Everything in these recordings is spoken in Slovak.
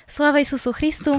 Sláva Isusu Christu.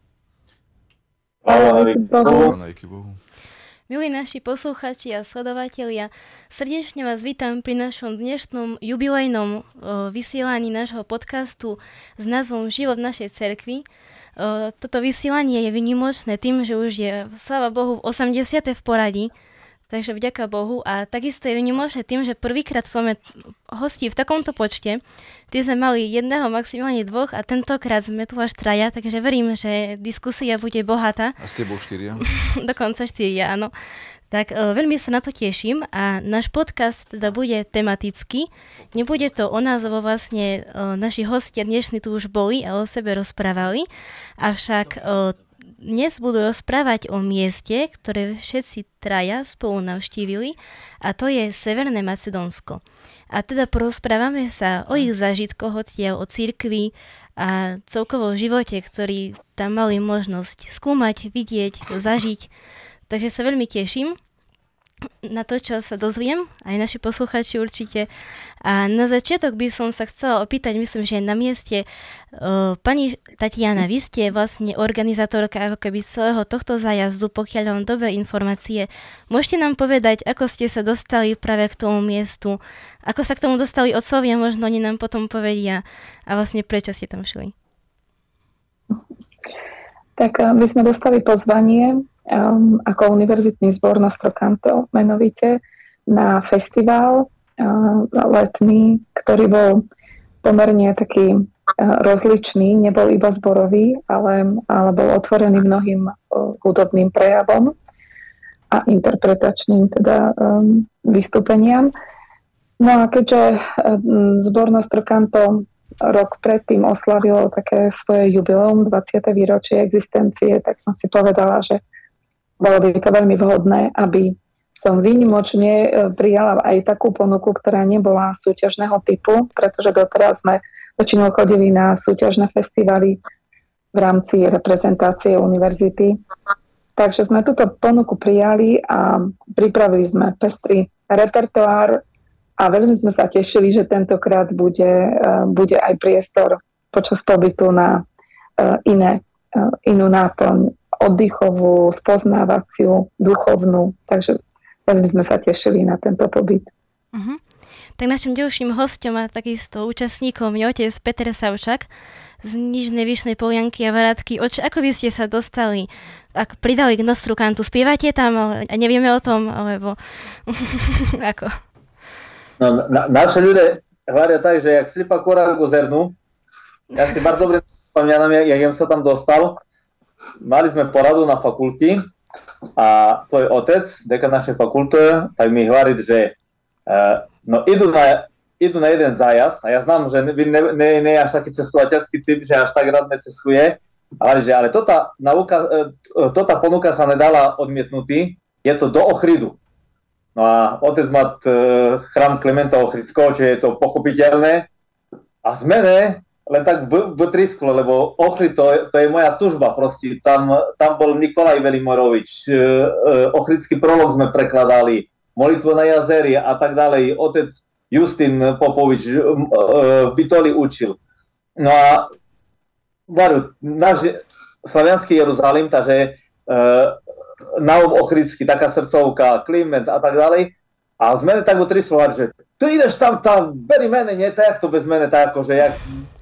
Sláva Bohu. Milí naši poslucháči a sledovatelia, srdečne vás vítam pri našom dnešnom jubilejnom vysielaní nášho podcastu s názvom Život v našej cerkvi. Toto vysielanie je výnimočné tým, že už je, sláva Bohu, v 80. v poradí, takže vďaka Bohu, a takisto je výnimočné tým, že prvýkrát máme hostí v takomto počte. Tí sme mali jedného, maximálne dvoch a tentokrát sme tu až traja, takže verím, že diskusia bude bohatá. A s tebou 4? Dokonca 4, áno. Tak veľmi sa na to teším a náš podcast teda bude tematický. Nebude to o nás, lebo vlastne naši hostia dnešní tu už boli a o sebe rozprávali, avšak dnes budú rozprávať o mieste, ktoré všetci traja spolu navštívili, a to je Severné Macedónsko. A teda porozprávame sa o ich zážitkoch, o cirkvi a celkovo živote, ktorý tam mali možnosť skúmať, vidieť, zažiť. Takže sa veľmi teším na to, čo sa dozviem, aj naši poslucháči určite. A na začiatok by som sa chcela opýtať, myslím, že na mieste, pani Tatiana, vy ste vlastne organizátorka ako keby celého tohto zájazdu, pokiaľ mám dobré informácie. Môžete nám povedať, ako ste sa dostali práve k tomu miestu, ako sa k tomu dostali otcovia, možno oni nám potom povedia, a vlastne prečo ste tam šli? Tak my sme dostali pozvanie ako univerzitný zbor Nostro Canto, menovite na festival letný, ktorý bol pomerne taký rozličný, nebol iba zborový, ale bol otvorený mnohým hudobným prejavom a interpretačným teda vystúpeniam. No a keďže zbor Nostro Canto rok predtým oslavilo také svoje jubileum, 20. výročie existencie, tak som si povedala, že bolo by to veľmi vhodné, aby som výnimočne prijala aj takú ponuku, ktorá nebola súťažného typu, pretože doteraz sme väčšinou chodili na súťažné festivaly v rámci reprezentácie univerzity. Takže sme túto ponuku prijali a pripravili sme pestrý repertoár a veľmi sme sa tešili, že tentokrát bude aj priestor počas pobytu na inú náplň, oddychovú, spoznávaciu, duchovnú. Takže veľmi sme sa tešili na tento pobyt. Uh-huh. Tak našim ďalším hosťom a takisto účastníkom je otec Peter Savčak z Nižnej Vyšnej Polianky a Varátky. Ako by ste sa dostali, ak pridali k Nostru Cantu? Spievate tam, ale nevieme o tom, alebo ako? No, naši ľudia hovoria tak, že jak slipa kora go zernu. Ja si bardzo dobre spomínam, jak sa tam dostal. Mali sme poradu na fakulti a tvoj otec, dekan našej fakulty, tak mi hovorí, že idú na jeden zájazd a ja znám, že vy nie je až taký cestovateľský typ, že až tak rád necestuje. Ale tota ponuka sa nedala odmietnutý, je to do Ochridu. No a otec má chrám Klementa Ochridského, čiže je to pochopiteľné. A z mene len tak vytrisklo, lebo Ochrid to je moja tužba proste. Tam bol Nikolaj Velimorovič, Ochridský prolog sme prekladali, Molitvu na jazeri a tak ďalej. Otec Justin Popovič v Bitoli učil. No a náš slavianský Jeruzalém, takže Naum Ochridsky, taká srdcovka, Kliment a tak ďalej. A z mene tak vytrisklo, že ty ideš tam, beri mene, nie tak to bez mene, tak akože jak...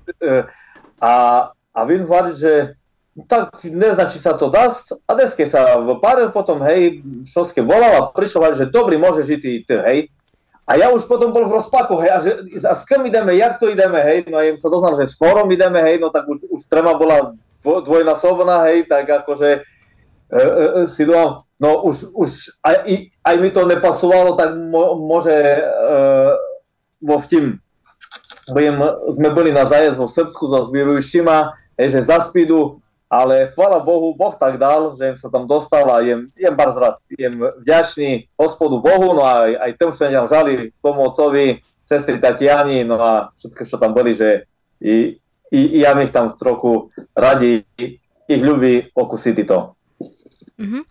A vím hovoriť, že tak neznačí sa to dast a deske sa vpáril potom, hej, šoske volal a prišiel, že dobrý, môžeš ísť, hej. A ja už potom bol v rozpaku, hej, a s kým ideme, jak to ideme, hej, no a im sa doznal, že s chorom ideme, hej, no tak už trema bola dvojnásobná, hej, tak akože si dám, no už aj mi to nepasovalo, tak môže vo vtím. Sme boli na zájazd vo Srbsku so zbierujúštima, že za spídu, ale chvála Bohu, Boh tak dal, že im sa tam dostal a jem bardzo rád, jem vďačný Hospodu Bohu, no a aj tým, čo nám žali pomocovi, sestry Tatiani, no a všetko, čo tam boli, že i ja ich tam trochu radi, ich ľubí okusiť to. Mm-hmm.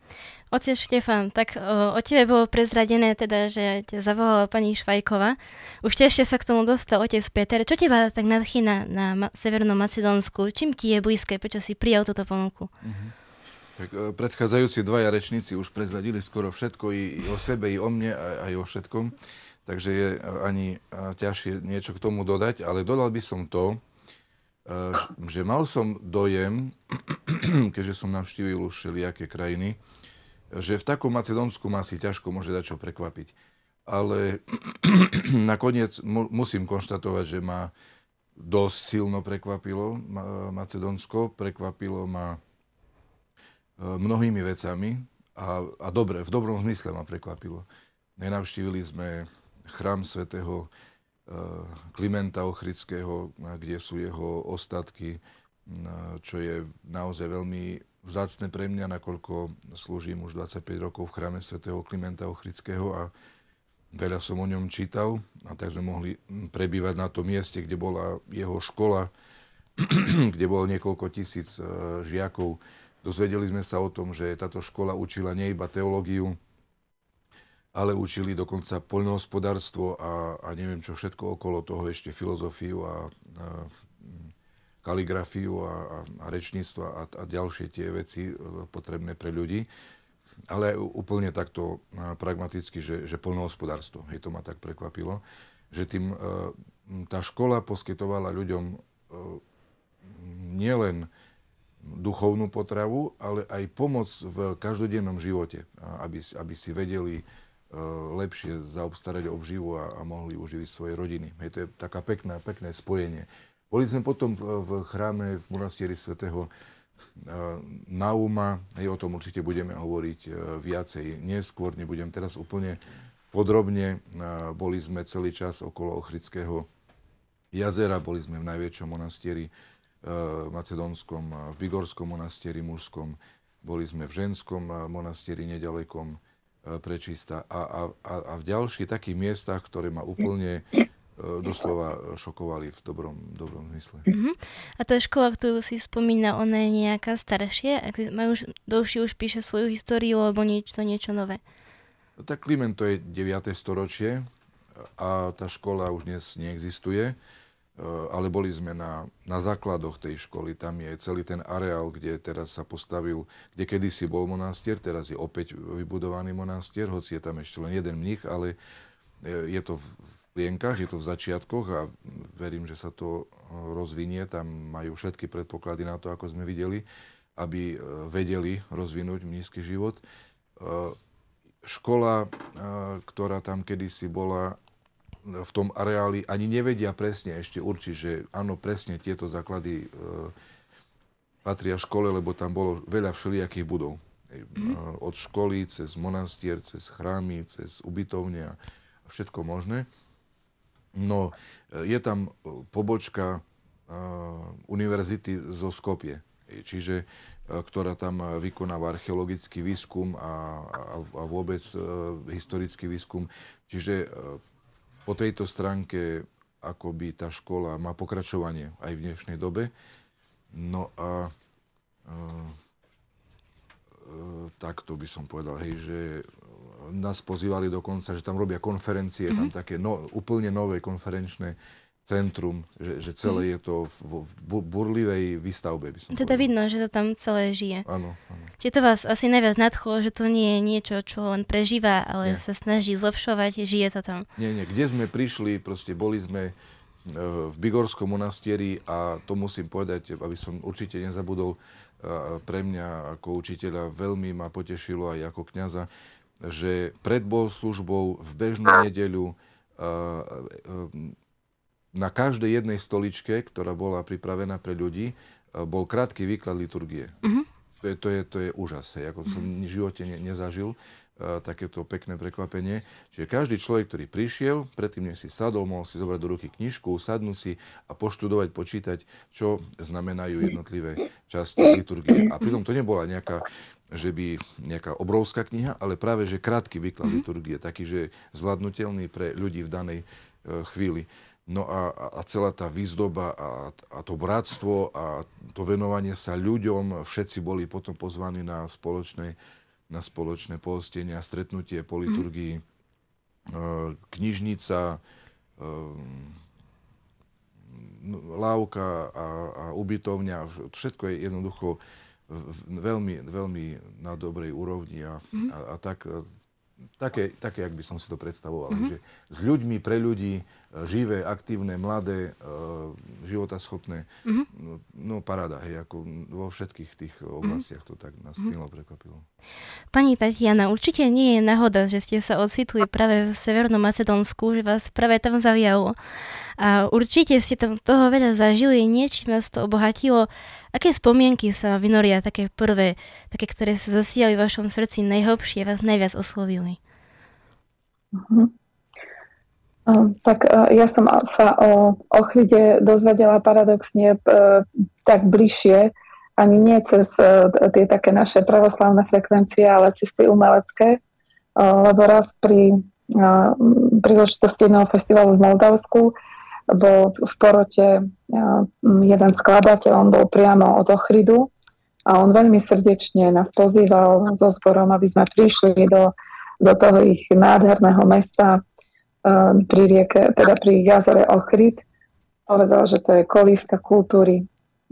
Otec Štefan, tak o tebe bolo prezradené teda, že ťa zavolala pani Švajková. Už ešte sa k tomu dostal otec Peter. Čo teba tak nadchýna na Severnom Macedónsku? Čím ti je blízke? Prečo si prijal túto ponuku? Tak predchádzajúci dvaja rečníci už prezradili skoro všetko, i o sebe, i o mne, aj o všetkom. Takže je ani ťažšie niečo k tomu dodať, ale dodal by som to, že mal som dojem, keďže som navštívil už všelijaké krajiny, že v takom Macedónsku ma asi ťažko môže dať čo prekvapiť. Ale nakoniec musím konštatovať, že ma dosť silno prekvapilo Macedónsko. Prekvapilo ma mnohými vecami a dobre, v dobrom zmysle ma prekvapilo. Nenavštívili sme chrám svätého Klimenta Ochridského, kde sú jeho ostatky, čo je naozaj veľmi vzácne pre mňa, nakoľko slúžim už 25 rokov v chráme svätého Klimenta Ochridského a veľa som o ňom čítal, a tak sme mohli prebývať na tom mieste, kde bola jeho škola, kde bolo niekoľko tisíc žiakov. Dozvedeli sme sa o tom, že táto škola učila nie iba teológiu, ale učili dokonca poľnohospodárstvo a neviem čo všetko okolo toho, ešte filozofiu a kaligrafiu a rečníctvo a ďalšie tie veci potrebné pre ľudí. Ale úplne takto pragmaticky, že poľnohospodárstvo. Hej, to ma tak prekvapilo, že tým tá škola poskytovala ľuďom nielen duchovnú potravu, ale aj pomoc v každodennom živote, aby si vedeli lepšie zaobstarať obživu a mohli uživiť svoje rodiny. Hej, to je taká pekné spojenie. Boli sme potom v chráme v monastieri svätého Nauma, o tom určite budeme hovoriť viacej neskôr, nebudem teraz úplne podrobne. Boli sme celý čas okolo Ochridského jazera, boli sme v najväčšom monastieri macedónskom, v Bigorskom monastieri mužskom, boli sme v ženskom monastieri nedalekom Prečista a v ďalších takých miestach, ktoré ma úplne doslova šokovali v dobrom zmysle. A tá škola, ktorú si spomína, ona je nejaká staršia? Majú už dlhšie, už píše svoju históriu, alebo niečo nové? Tak Kliment to je 9. storočie a tá škola už dnes neexistuje, ale boli sme na základoch tej školy. Tam je celý ten areál, kde teraz sa postavil, kde kedysi bol monastier, teraz je opäť vybudovaný monastier, hoci je tam ešte len jeden mních, ale je to v plienkach, je to v začiatkoch a verím, že sa to rozvinie. Tam majú všetky predpoklady na to, ako sme videli, aby vedeli rozvinúť mníšsky život. Škola, ktorá tam kedysi bola v tom areáli, ani nevedia presne ešte určiť, že áno, presne tieto základy patria škole, lebo tam bolo veľa všelijakých budov. Od školy, cez monastier, cez chrámy, cez ubytovne a všetko možné. No, je tam pobočka univerzity zo Skopje, čiže ktorá tam vykonáva archeologický výskum a vôbec historický výskum. Čiže po tejto stránke akoby tá škola má pokračovanie aj v dnešnej dobe. No a takto by som povedal, hej, že nás pozývali dokonca, že tam robia konferencie, tam také úplne nové konferenčné centrum, že celé je to v burlivej výstavbe, by som teda povedal. vidno, že to tam celé žije. Áno. Čiže to vás asi najviac nadchlo, že to nie je niečo, čo len prežíva, ale sa snaží zlepšovať, žije to tam. Nie, kde sme prišli, proste boli sme v Bigorskom monastieri a to musím povedať, aby som určite nezabudol, pre mňa ako učiteľa veľmi ma potešilo aj ako kňaza, že pred bohoslužbou v bežnú nedeľu na každej jednej stoličke, ktorá bola pripravená pre ľudí, bol krátky výklad liturgie. To je úžas, ako som v živote nezažil takéto pekné prekvapenie. Čiže každý človek, ktorý prišiel, predtým než si sadol, mohol si zobrať do ruky knižku, sadnúť si a poštudovať, počítať, čo znamenajú jednotlivé časti liturgie. A pritom to nebola nejaká obrovská kniha, ale práve že krátky výklad liturgie, taký, že zvládnutelný pre ľudí v danej chvíli. No a celá tá výzdoba a to bratstvo a to venovanie sa ľuďom, všetci boli potom pozvaní na spoločné na spoločné pohostenia, stretnutie po liturgii, knižnica, lávka a ubytovňa. Všetko je jednoducho veľmi, veľmi na dobrej úrovni a tak... Také, jak by som si to predstavoval. Že s ľuďmi, pre ľudí, živé, aktívne, mladé, životaschopné. No paráda, hej, ako vo všetkých tých oblastiach to tak nás milo prekvapilo. Pani Tatiana, určite nie je náhoda, že ste sa ocitli práve v Severnom Macedónsku, že vás práve tam zaujalo. A určite ste tam toho veľa zažili, niečím vás to obohatilo. Aké spomienky sa vynoria, také prvé, také, ktoré sa zasiali v vašom srdci najhlbšie, vás najviac oslovili? Tak ja som sa o Ochride dozvedela paradoxne tak bližšie, ani nie cez tie také naše pravoslavné frekvencie, ale cez tie umelecké, lebo raz pri príležitosti jedného festivalu v Moldavsku bol v porote jeden skladateľ, on bol priamo od Ochridu a on veľmi srdečne nás pozýval so zborom, aby sme prišli do toho ich nádherného mesta pri rieke, teda pri jazere Ochrid. Povedal, že to je kolíska kultúry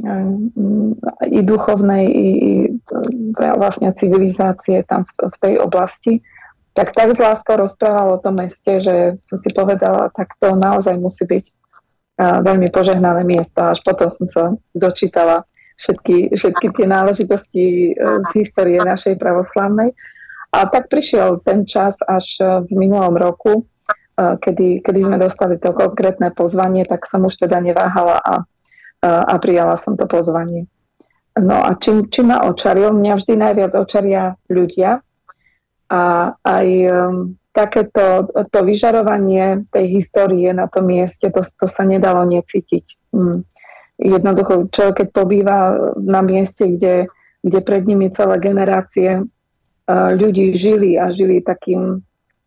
i duchovnej, i vlastne civilizácie tam v tej oblasti. Tak z láskou rozprával o tom meste, že som si povedala, tak to naozaj musí byť veľmi požehnané miesto. Až potom som sa dočítala všetky tie náležitosti z histórie našej pravoslavnej. A tak prišiel ten čas až v minulom roku, kedy sme dostali to konkrétne pozvanie, tak som už teda neváhala a prijala som to pozvanie. No a čím ma očaril? Mňa vždy najviac očaria ľudia a aj takéto to vyžarovanie tej histórie na tom mieste, to sa nedalo necítiť. Jednoducho, človek keď pobýva na mieste, kde pred nimi celé generácie ľudí žili takým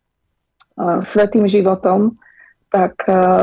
svätým životom, tak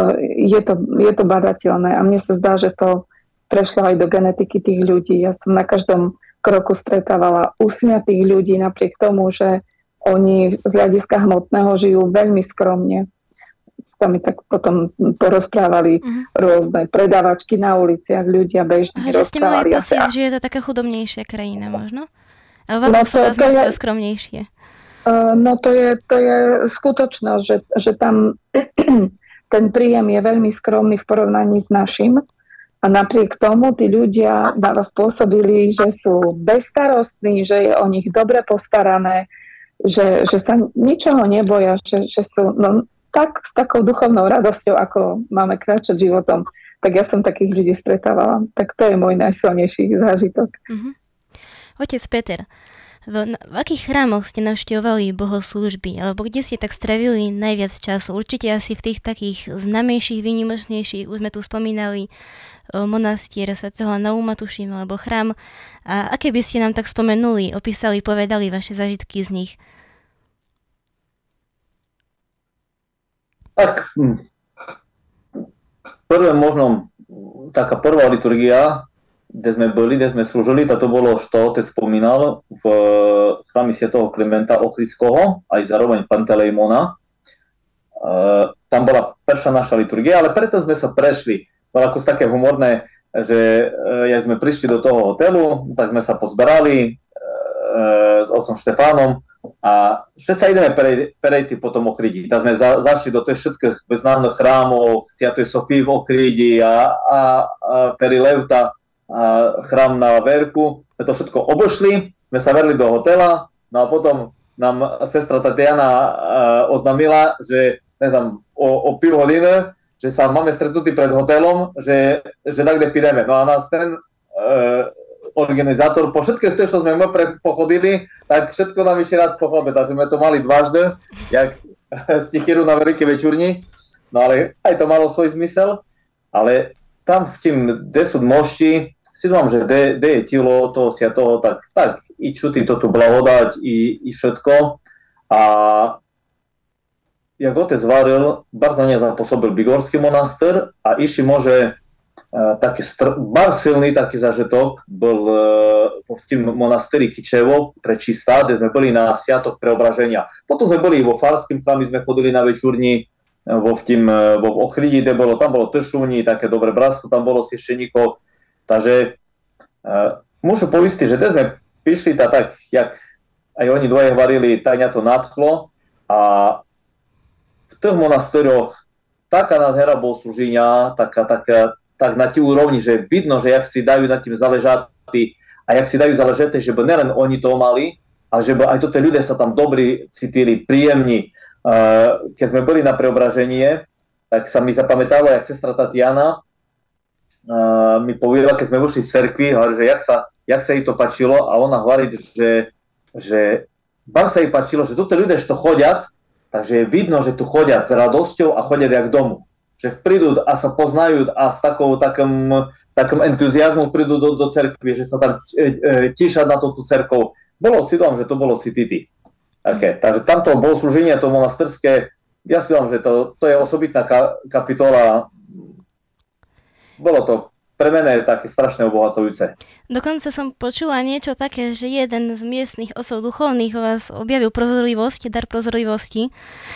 je to badateľné. A mne sa zdá, že to prešlo aj do genetiky tých ľudí. Ja som na každom kroku stretávala usmiatých ľudí, napriek tomu, že oni z hľadiska hmotného žijú veľmi skromne. Sa mi tak potom porozprávali rôzne predávačky na uliciach, ľudia bežne rozprávali. Ste mali pocit, že je to taká chudobnejšia krajina možno? A vám sú vás skromnejšie? No to je skutočnosť, že tam ten príjem je veľmi skromný v porovnaní s našim. A napriek tomu tí ľudia na vás spôsobili, že sú bezstarostní, že je o nich dobre postarané, že sa ničoho neboja, že sú tak s takou duchovnou radosťou, ako máme kráčať životom. Tak ja som takých ľudí stretávala. Tak to je môj najsilnejší zážitok. Otec Peter, v akých chrámoch ste navštevovali bohoslúžby? Alebo kde ste tak stravili najviac času? Určite asi v tých takých znamejších, výnimočnejších, už sme tu spomínali monastier svätého Nauma, tuším, alebo chrám. A aké by ste nám tak spomenuli, opísali, povedali vaše zážitky z nich? Tak, prvé možno, taká prvá liturgia, kde sme byli, kde sme slúžili, to bolo, čo otec spomínal, v chráme svätého Klementa Ochridského, aj zároveň Pantelejmona. Tam bola prvá naša liturgia, ale preto sme sa prešli. Bolo ako také humorné, že jak sme prišli do toho hotelu, tak sme sa pozberali s otcom Štefánom a všetci sa ideme prejти po tom Ochridi. Tak sme zašli do tých všetkých známych chrámov, Sviatej Sofii v Ochridi a Perileuta, a chrám na Verku. My to všetko obošli, sme sa verili do hotela, no a potom nám sestra Tatiana oznámila, že neznám, o pol hodiny, že sa máme stretnutí pred hotelom, že tak kde pideme. No a nás ten organizátor, po všetkých tých, čo sme pochodili, tak všetko nám ešte raz pochodili, takže sme to mali dvaždy, jak stichíru na Veľkej večurni, no ale aj to malo svoj zmysel, ale tam v tým, kde sú mošti, si dúfam, že kde je telo toho sviatoho, tak i čutí to tu blahodať i všetko. A jak otec varil, bardzo na nie zapôsobil Bigorský monastýr a išli môže taký bar silný taký zážitok bol v tým monasteri Kičevo pre Čistá, kde sme boli na Sviatok Preobraženia. Potom sme boli vo Farským chlami, sme chodili na večúrni, vo Ochridi, tam bolo Tršúni, také dobré bratstvo, tam bolo Sieščeníkov. Takže môžu povistiť, že kde sme prišli, tak, jak aj oni dvoje varili, tak mňa to nadchlo a v tých monastéroch taká nádhera bohoslúženia, tak na tí úrovni, že vidno, že jak si dajú nad tým záležať a jak si dajú záležať, že by nelen oni to mali, a že by aj to tí ľudia sa tam dobrí cítili, príjemní. Keď sme boli na Preobraženie, tak sa mi zapamätalo, jak sestra Tatiana mi povedala, keď sme vošli z cerkvy, že jak sa jej to páčilo a ona hovorí, že bar sa jej páčilo, že toto ľudia, že to chodia, takže je vidno, že tu chodia s radosťou a chodia jak domu. Že prídu a sa poznajú a s takým entuziasmom prídu do cerkvy, že sa tam tíšať na tú cerkov. Bolo si dom, že to bolo citity. Okay. Takže tamto bohoslúženie, to monastyrské, ja si dom, že to je osobitná kapitola. Bolo to pre mene také strašne obohacujúce. Dokonca som počula niečo také, že jeden z miestnych osôb duchovných vás objavil prozorlivosť, dar prozorlivosti.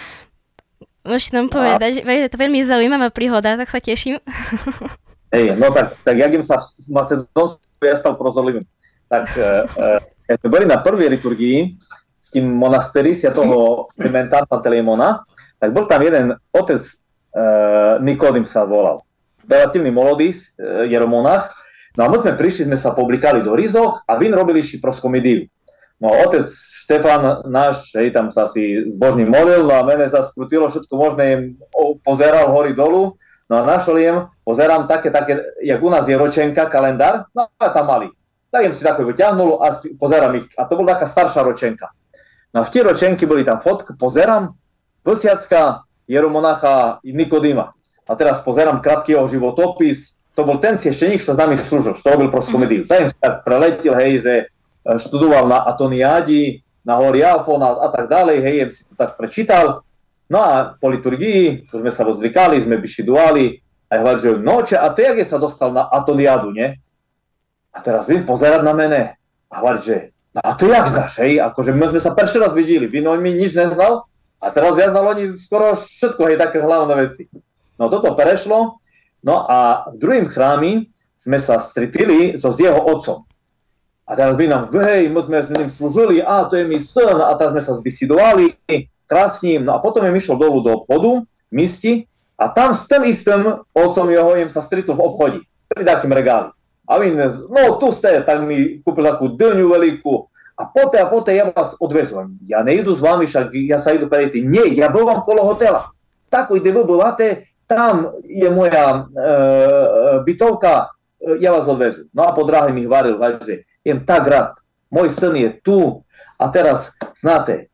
Môžete nám povedať, že je to veľmi zaujímavá príhoda, tak sa teším. Hej, no tak jak im sa v Macedónsku ja stal prozorlivým. Tak keď sme boli na prvej liturgii v tým monasteri Svätého Klementa Pantelémona, tak bol tam jeden otec Nikodým sa volal. Relatívny molodý jeromonach. No a my sme prišli, sme sa poblikali do rizoch a vin robili proskomidíu. No otec Štefan náš, tam sa si zbožný modlil, no a mene sa skrutilo, všetko možné pozeral hori dolu, no a našol jem, pozerám také, jak u nás je ročenka, kalendár, no a tam mali. Tak jem si takové vyťahnul a pozerám ich, a to bola taká staršia ročenka. No a v tie ročenky boli tam fotky, pozerám, Vlsiacka, jeromonacha Nikodýma. A teraz pozerám krátky jeho životopis, to bol ten siešteník, čo s nami slúžil, čo robil proskomidíu. Tak sa preletil, hej, že študoval na Atoniádi, na hori Alfon a tak ďalej, hej, si to tak prečítal. No a po liturgii, už sme sa rozvykali, sme bišiduali a hovorili, že noče, a ty jak je sa dostal na Atoniádu, nie? A teraz vy pozerať na mene a hovorí, že no a ty jak znáš, hej, akože my sme sa prvý raz videli, vy mi nič neznal a teraz ja znal oni skoro všetko, hej, také hlavné veci. No toto prešlo, no a v druhým chrámi sme sa stretili s jeho otcom. A teraz vy nám, hej, my sme s ním slúžili, a to je mi syn, a teraz sme sa zbisidovali krásnym, no a potom im išiel dolu do obchodu, misti, a tam s tým istým otcom jeho im sa stretol v obchode, pri takým regáli. A vy, no tu ste, tak mi kúpil takú dňu veľkú, a poté ja vás odvezujem. Ja nejdu s vami, však ja sa idú prejти. Nie, ja bývam kolo hotela. Tako, kde vy bývate, tam je moja bytovka, ja vás odvezu. No a po dráhe mi hovoril, že jem tak rád, môj syn je tu a teraz, znáte,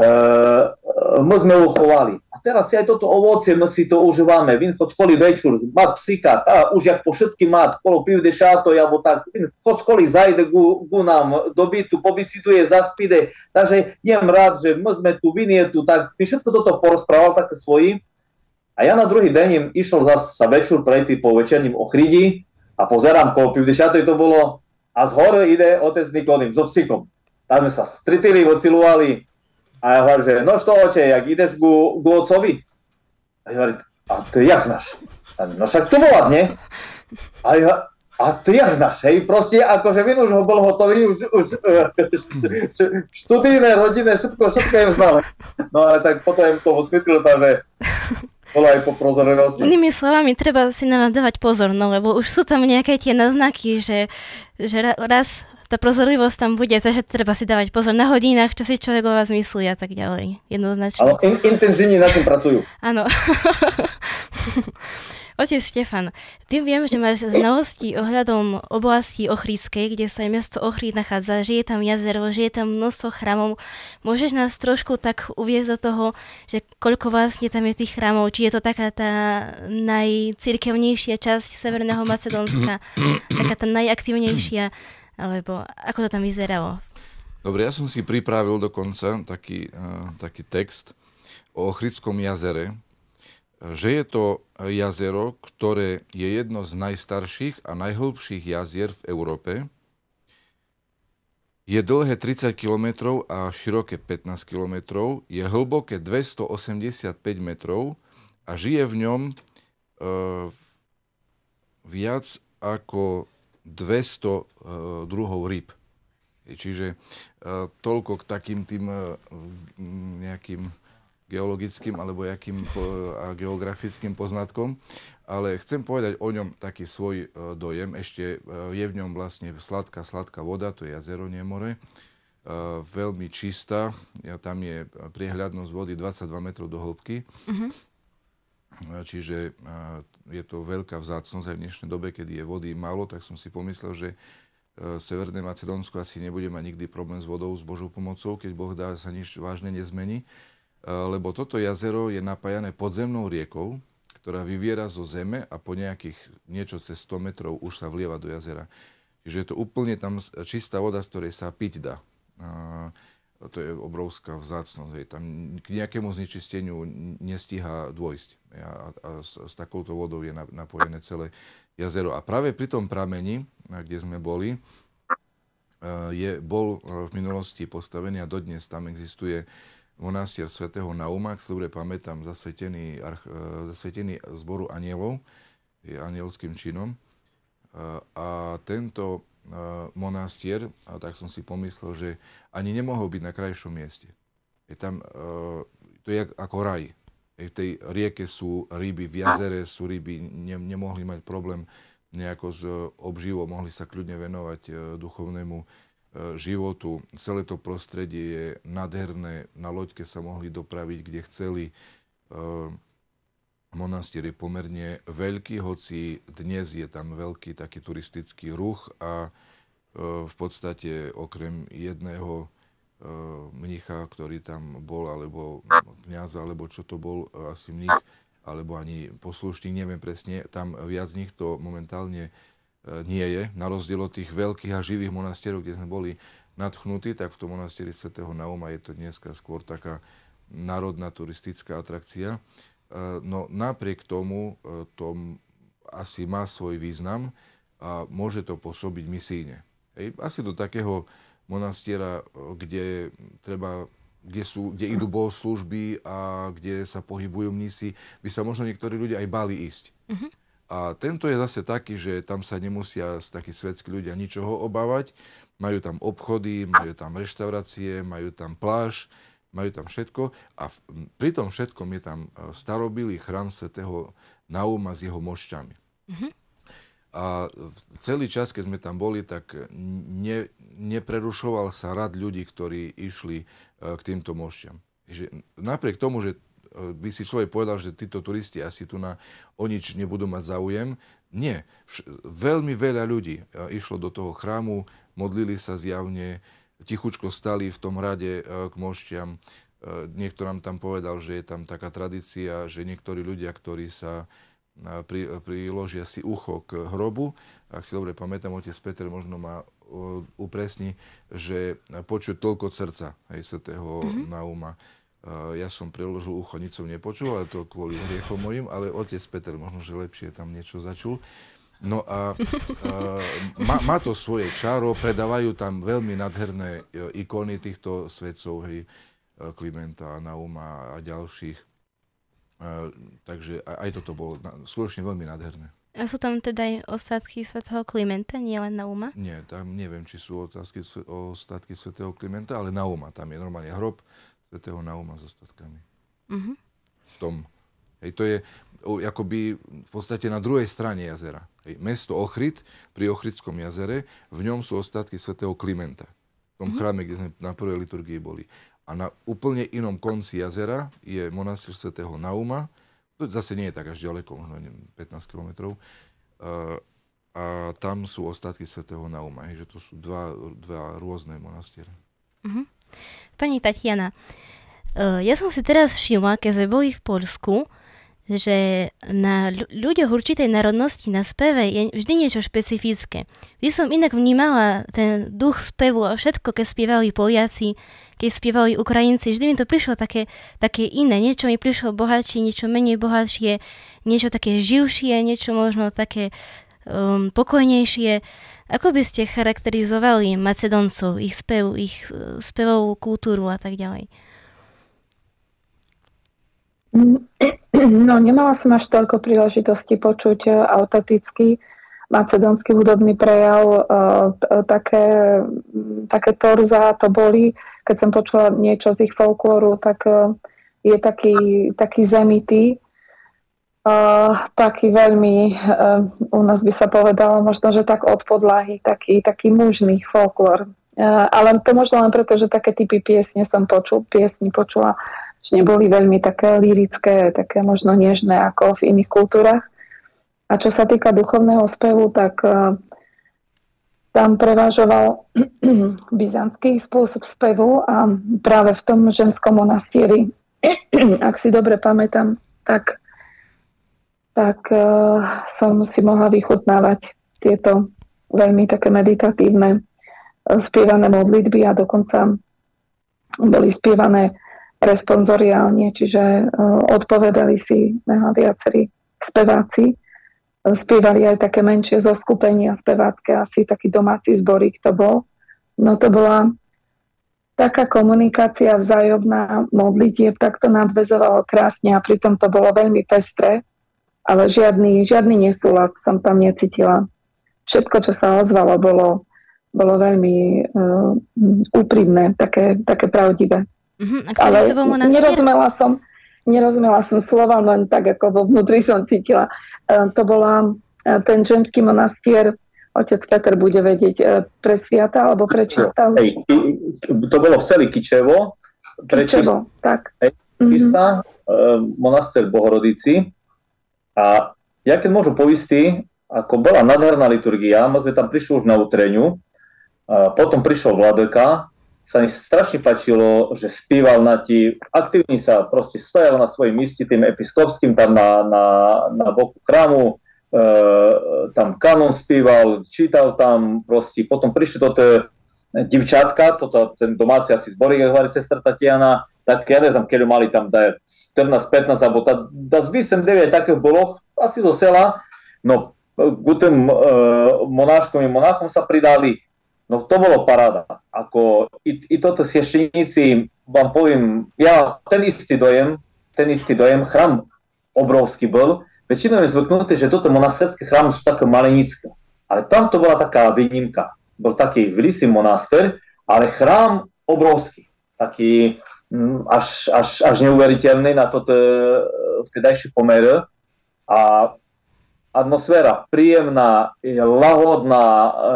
my sme ho chovali. A teraz si aj toto ovocie, my si to užívame. Vin chod skoli večer, mat psika, už jak po všetky mat, kolo pivde šato, alebo tak, vin chod skoli zajde gu nám do bytu, pobisiduje, zaspide. Takže jem rád, že my sme tu, vin je tu, tak mi všetko toto porozprával také svoji. A ja na druhý deň im išiel zase sa večer prejти po večerním Ochridi a pozerám, kolo pivde šato to bolo, a z hore ide otec Nikodým so psíkom. Tam sme sa stretili, ocilovali a ja hovorím, že no što oče, jak ideš ku otcovi? A ja hovorím, a ty jak znáš? No však to volať, nie? A ty jak znáš, hej? Proste akože vin už ho bol hotový, už študijné, rodinné, všetko im znal. No ale tak potom im to osvietlil, takže bolo aj po prozorlivosti. Inými slovami, treba si na nás dávať pozor, no lebo už sú tam nejaké tie náznaky, že raz tá prozorlivosť tam bude, takže treba si dávať pozor na hodinách, čo si človek o vás myslí a tak ďalej. Jednoznačne. Ale intenzívne na tým pracujú. Áno. Otec Štefan, ty viem, že máš znalosti ohľadom oblasti Ochrídskej, kde sa aj mesto Ochríd nachádza, že je tam jazero, že je tam množstvo chrámov. Môžeš nás trošku tak uviesť do toho, že koľko vlastne tam je tých chrámov, či je to taká tá najcirkevnejšia časť Severného Macedónska, taká tá najaktívnejšia, alebo ako to tam vyzeralo? Dobre, ja som si pripravil dokonca taký text o Ochridskom jazere. že je to jazero, ktoré je jedno z najstarších a najhlbších jazier v Európe. Je dlhé 30 km a široké 15 km, je hlboké 285 metrov a žije v ňom viac ako 200 druhov rýb. Čiže toľko k takým tým nejakým geologickým alebo geografickým poznatkom. Ale chcem povedať o ňom taký svoj dojem. Ešte je v ňom vlastne sladká voda, to je jazero, nie more. Veľmi čistá. Tam je priehľadnosť vody 22 metrov do hĺbky. Čiže je to veľká vzácnosť aj v dnešnej dobe, keď je vody málo, tak som si pomyslel, že Severné Macedónsko asi nebude mať nikdy problém s vodou, s Božou pomocou, keď Boh dá, sa nič vážne nezmení. Lebo toto jazero je napájané podzemnou riekou, ktorá vyviera zo zeme a po nejakých niečo cez 100 metrov už sa vlieva do jazera. Čiže je to úplne tam čistá voda, z ktorej sa piť dá. To je obrovská vzácnosť. Tam k nejakému znečisteniu nestíha dôjsť. A s takouto vodou je napojené celé jazero. A práve pri tom prameni, kde sme boli, bol v minulosti postavený a dodnes tam existuje monastier svätého Nauma, ak sa dobre pamätám, zasvetený zboru anielov, je anielským činom. A tento monastier, a tak som si pomyslel, že ani nemohol byť na krajšom mieste. To je ako raj. V tej rieke sú ryby, v jazere sú ryby, nemohli mať problém nejako s obživou, mohli sa kľudne venovať duchovnému životu. Celé to prostredie je nádherné. Na loďke sa mohli dopraviť, kde chceli. Monastier je pomerne veľký, hoci dnes je tam veľký taký turistický ruch a v podstate okrem jedného mnicha, ktorý tam bol, alebo kňaza, alebo čo to bol, asi mních, alebo ani poslušník, neviem presne, tam viac z nich to momentálne nie je. Na rozdiel od tých veľkých a živých monastierov, kde sme boli nadchnutí, tak v tom monastieri svätého Nauma je to dneska skôr taká národná turistická atrakcia. No napriek tomu to asi má svoj význam a môže to pôsobiť misijne. Asi do takého monastiera, kde idú bohoslúžby a kde sa pohybujú mnísi, by sa možno niektorí ľudia aj báli ísť. A tento je zase taký, že tam sa nemusia takí svetskí ľudia ničoho obávať. Majú tam obchody, majú tam reštaurácie, majú tam pláž, majú tam všetko. A pri tom všetkom je tam starobilý chrám svätého Nauma s jeho mošťami. A celý čas, keď sme tam boli, tak neprerušoval sa rad ľudí, ktorí išli k týmto mošťam. Napriek tomu, že by si človek povedal, že títo turisti asi tu o nič nebudú mať záujem. Nie. Veľmi veľa ľudí išlo do toho chrámu, modlili sa zjavne, tichučko stali v tom rade k mošťam. Niekto nám tam povedal, že je tam taká tradícia, že niektorí ľudia, ktorí sa priložia si ucho k hrobu, ak si dobre pamätám, otec Peter možno ma upresní, že počuť toľko srdca svätého Nauma. Ja som priložil ucho, nič som nepočul, ale to kvôli hriechom mojim, ale otec Peter možno, že lepšie tam niečo začul. No a má to svoje čaro, predávajú tam veľmi nádherné ikony týchto svetcov, Klimenta, Nauma a ďalších. Takže aj toto bolo skutočne veľmi nádherné. A sú tam teda aj ostatky svätého Klimenta, nie len Nauma? Nie, tam neviem, či sú ostatky svätého Klimenta, ale Nauma. Tam je normálne hrob svätého Nauma s ostatkami. V tom. To je akoby v podstate na druhej strane jazera. Mesto Ochrid, pri Ochridskom jazere, v ňom sú ostatky svätého Klimenta. V tom chráme, kde sme na prvej liturgii boli. A na úplne inom konci jazera je monastier svätého Nauma. To zase nie je tak až ďaleko, možno 15 kilometrov. A tam sú ostatky svätého Nauma. Že to sú dva rôzne monastiere. Pani Tatiana, ja som si teraz všimla, keď sme boli v Poľsku, že na ľuďoch určitej národnosti na speve je vždy niečo špecifické. Vždy som inak vnímala ten duch spevu a všetko, keď spievali Poliaci, keď spievali Ukrajinci, vždy mi to prišlo také iné. Niečo mi prišlo bohatšie, niečo menej bohatšie, niečo také živšie, niečo možno také pokojnejšie. Ako by ste charakterizovali Macedoncov, ich spev, ich spevovú kultúru a tak ďalej? No, nemala som až toľko príležitosti počuť autentický macedónsky hudobný prejav. Také torza to boli. Keď som počula niečo z ich folklóru, tak je taký zemitý, taký veľmi, u nás by sa povedalo možno, že tak od podlahy, taký mužný folklór. Ale to možno len preto, že také typy piesni počula, že neboli veľmi také lyrické, také možno nežné ako v iných kultúrach. A čo sa týka duchovného spevu, tak tam prevážoval byzantský spôsob spevu a práve v tom ženskom monastieri, ak si dobre pamätám, tak som si mohla vychutnávať tieto veľmi také meditatívne spievané modlitby a dokonca boli spievané responsoriálne, čiže odpovedali si viacerí speváci. Spievali aj také menšie zoskupenia spevácké, asi taký domáci zborík to bol. No to bola taká komunikácia vzájomná modlitieb, tak to nadväzovalo krásne a pritom to bolo veľmi pestré, ale žiadny nesúlad som tam necítila. Všetko, čo sa ozvalo, bolo veľmi úprimné, také pravdivé. Ale nerozumela som slova, len tak, ako vo vnútri som cítila. To bola ten ženský monastier, otec Peter bude vedieť, pre sviata alebo pre čistá. To bolo v seli Kičevo. Kičevo, tak. Monastier v Bohorodici. A ja keď môžu poistí, ako bola nádherná liturgia, my sme tam prišli už na utreňu, potom prišiel vladyka, sa mi strašne páčilo, že spieval aktívne sa proste stojal na svojom míste tým episkopským tam na boku chrámu, tam kanon spieval, čítal tam proste, potom prišli toto divčátka, ten domáci asi zborík, jak hovorí sestra Tatiana, tak ja neznám, keď mali tam 14-15, alebo z 8-9 takých bolo, asi do sela, no k tým monáškom i monáchom sa pridali. No to bolo paráda. Ako i toto sviešteníci, vám poviem, ja ten istý dojem, chrám obrovský bol. Väčšinou je zvyknutý, že toto monasterské chrámy sú také malenické. Ale tam to bola taká výnimka. Bol taký veľký monaster, ale chrám obrovský. Taký až neuveriteľný na toto vtedajšie pomery. A atmosféra príjemná, lahodná,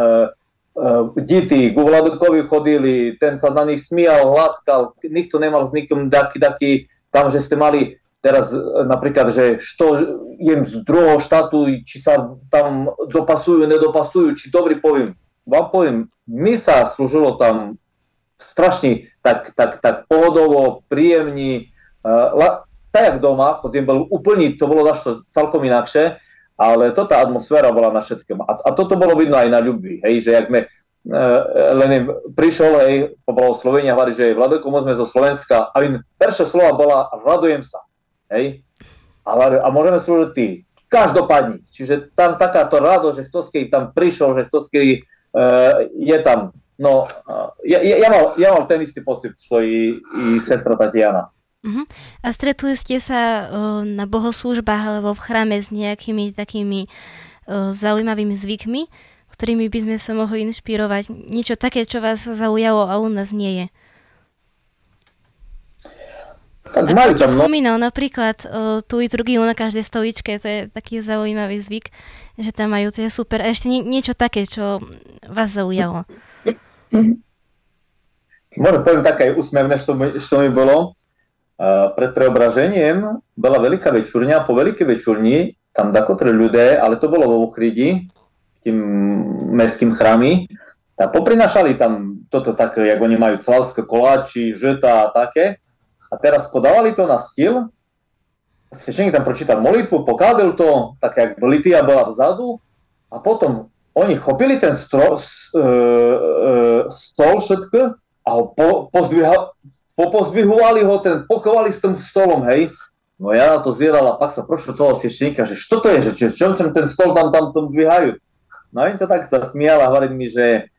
deti ku vladykovi chodili, ten sa na nich smíjal, hladkal, nikto nemal s nikým taký, tam, že ste mali teraz napríklad, že što jem z druhého štátu, či sa tam dopasujú, nedopasujú, či dobrý poviem. Vám poviem, my sa slúžilo tam strašne tak pohodovo, príjemní, tak jak doma, podziem bol úplný, to bolo dašto celkom inakšie, ale tá atmosféra bola na všetkom. A toto bolo vidno aj na ľubvi, hej, že jak sme len prišiel, hej, po Slovenia, hovorí, že Vladyko, môžeme zo Slovenska, a prvá slova bola radujem sa, hej, a môžeme slúžiť ty, každopádne. Čiže tam takáto radosť, že ktoskej tam prišiel, že ktoskej je tam, no, ja mal ten istý pocit, čo i sestra Tatiana. A stretli ste sa na bohoslúžbách alebo v chráme s nejakými takými zaujímavými zvykmi, ktorými by sme sa mohli inšpirovať? Niečo také, čo vás zaujalo a u nás nie je? Tak ako ste spomínal, napríklad tú liturgiu na každej stoličke, to je taký zaujímavý zvyk, že tam majú, to je super. A ešte niečo také, čo vás zaujalo? Možno poviem také úsmevné, čo mi bolo. Pred preobražením bola veľká večurňa, po veľkej večurni tam dakotri ľudia, ale to bolo vo Ochridi, tým mestským chrámy, a poprinašali tam toto také, jak oni majú slavské koláči, žeta a také, a teraz podávali to na styl svešeník tam pročítal molitbu, pokladil to, tak jak litia bola vzadu a potom oni chopili ten stol všetko a ho popozdvihovali ho, pochovali s tým stolom, hej. No ja na to zieral a pak sa prošlo toho svešeníka, že čo to je, že čo ten stol tam dvíhajú. No a oni to tak zasmial a hovorili mi, že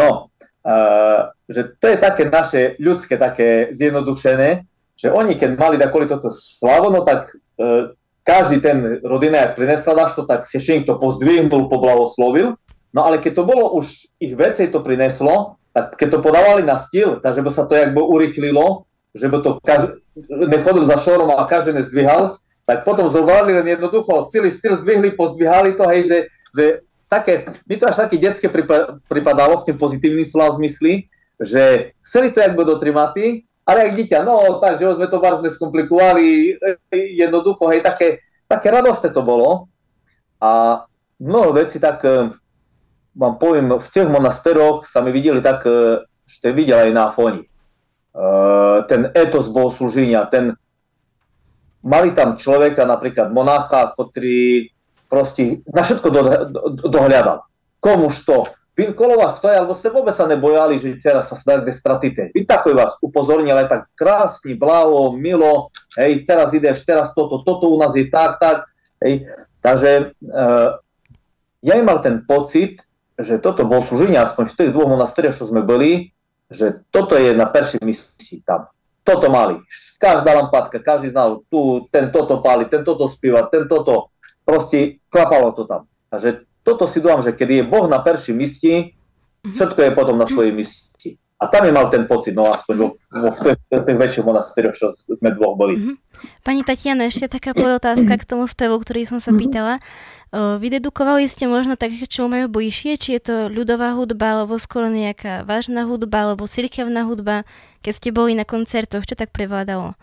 že to je také naše ľudské, také zjednodušené, že oni, keď mali takové toto slavo, no tak každý ten rodinár prinesla to, tak svešeník to pozdvihnul, poblahoslovil, no ale keď to bolo už ich vecej to prineslo, tak keď to podávali na stýl, takže by sa to jakby urychlilo, že by to nechodil za šorom a každý nezdvihal, tak potom zobrali len jednoducho, celý styl zdvihli, pozdvihali to, hej, že také, mi to až také detské pripadalo v tým pozitívnym slova zmysli, že chceli to jakby do trimaty, ale jak dieťa, no tak, že sme to vážne skomplikovali, jednoducho, hej, také radostné to bolo. A mnoho vecí tak, vám poviem, v tých monasteroch sa mi videli tak, ste videli aj na foni. Ten etos bohoslúženia, mali tam človeka, napríklad monácha, ktorý proste na všetko dohľadal. Komuž to? Vy kolo vás stojí, alebo ste vôbec sa nebojali, že teraz sa kde stratíte. Vy tako vás upozornil, ale tak krásne, blaho, milo, hej, teraz ideš, teraz toto u nás je tak, hej. Takže ja im mal ten pocit, že toto bol slúženie, aspoň v tých dvoch monastériach, čo sme boli, že toto je na prvej misii tam. Toto mali. Každá lampadka, každý znal, tu, ten toto páli, ten toto spieva, ten toto, proste klapalo to tam. Takže toto si dúfam, že keď je Boh na prvej misii, všetko je potom na svojej misii. A tam je mal ten pocit, no aspoň v tých väčších monastérioch, čo sme dvoch boli. Pani Tatiana, ešte taká podotázka k tomu spevu, ktorý som sa pýtala. Vydedukovali ste možno tak, čo majú bližšie, či je to ľudová hudba, alebo skôr nejaká vážna hudba, alebo cirkevná hudba, keď ste boli na koncertoch, čo tak prevládalo?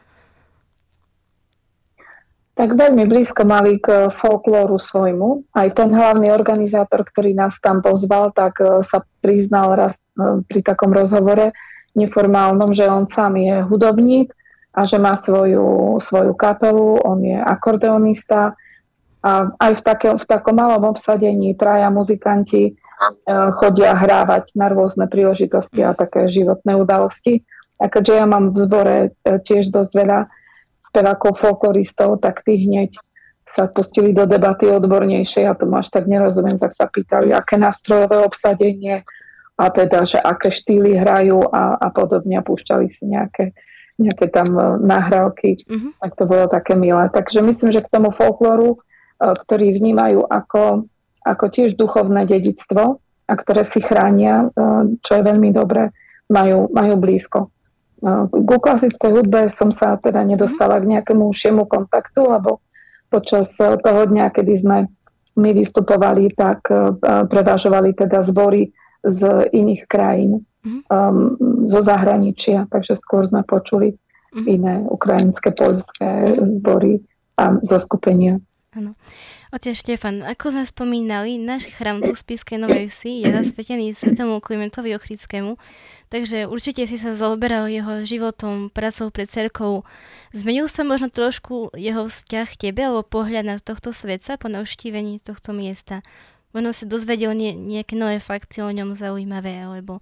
Tak veľmi blízko mali k folklóru svojmu. Aj ten hlavný organizátor, ktorý nás tam pozval, tak sa priznal raz pri takom rozhovore neformálnom, že on sám je hudobník a že má svoju kapelu, on je akordeonista a aj v takom malom obsadení traja muzikanti chodia hrávať na rôzne príležitosti a také životné udalosti. A keďže ja mám v zbore tiež dosť veľa spevákov, folkloristov, tak tí hneď sa pustili do debaty odbornejšej, ja tomu až tak nerozumiem, tak sa pýtali, aké nástrojové obsadenie a teda, že aké štýly hrajú a podobne, púšťali si nejaké tam nahrávky, tak to bolo také milé. Takže myslím, že k tomu folklóru, ktorý vnímajú ako tiež duchovné dedičstvo a ktoré si chránia, čo je veľmi dobré, majú blízko. Ku klasickej hudbe som sa teda nedostala k nejakému užšiemu kontaktu, lebo počas toho dňa, kedy sme my vystupovali, tak prevažovali teda zbory z iných krajín, zo zahraničia, takže skôr sme počuli iné ukrajinské, poľské zbory a zoskupenia. Áno. Otec Štefan, ako sme spomínali, náš chrám tu v Spišskej Novej Vsi je zasvetený svätému Klimentovi Ochridskému, takže určite si sa zaoberal jeho životom, pracou pre cirkev. Zmenil sa možno trošku jeho vzťah k tebe alebo pohľad na tohto sveta po navštívení tohto miesta? Možno si dozvedel nejaké nové fakty o ňom zaujímavé, alebo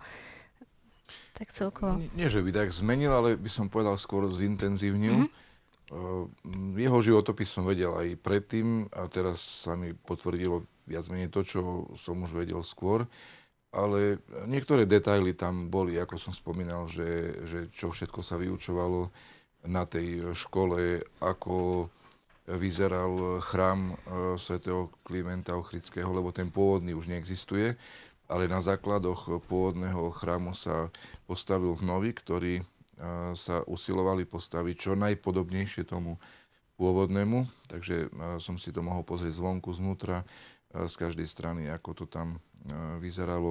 tak celkovo. Nie, že by tak zmenil, ale by som povedal skôr zintenzívnil. Jeho životopis som vedel aj predtým a teraz sa mi potvrdilo viac menej to, čo som už vedel skôr. Ale niektoré detaily tam boli, ako som spomínal, že čo všetko sa vyučovalo na tej škole, ako vyzeral chrám svätého Klimenta Ochridského, lebo ten pôvodný už neexistuje, ale na základoch pôvodného chrámu sa postavil nový, ktorý sa usilovali postaviť čo najpodobnejšie tomu pôvodnému, takže som si to mohol pozrieť zvonku, znútra, z každej strany, ako to tam vyzeralo.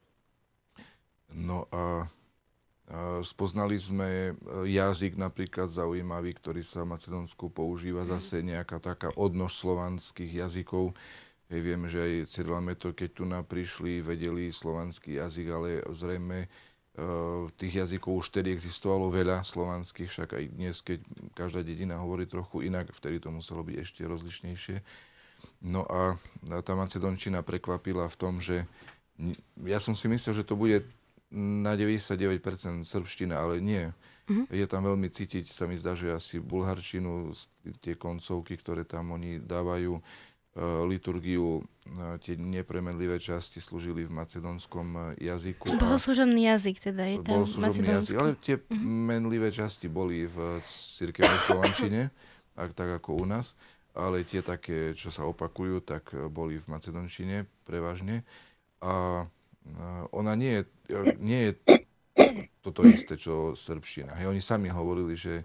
No a spoznali sme jazyk napríklad zaujímavý, ktorý sa v Macedónsku používa, zase nejaká taká odnož slovanských jazykov. Viem, že aj Cyril a Metod, keď tu prišli, vedeli slovanský jazyk, ale zrejme tých jazykov už vtedy existovalo veľa slovanských, však aj dnes, keď každá dedina hovorí trochu inak, vtedy to muselo byť ešte rozlišnejšie. No a tá macedončina prekvapila v tom, že ja som si myslel, že to bude na 99% srbština, ale nie. Je tam veľmi cítiť, sa mi zdá, že asi bulharčinu, tie koncovky, ktoré tam oni dávajú, liturgiu, tie nepremenlivé časti slúžili v macedónskom jazyku. Bohoslužobný jazyk teda je tam macedónsky. Ale tie menlivé časti boli v cirkevnej slovančine, tak ako u nás, ale tie také, čo sa opakujú, tak boli v macedončine prevažne. A ona nie je toto isté, čo srbština. Oni sami hovorili, že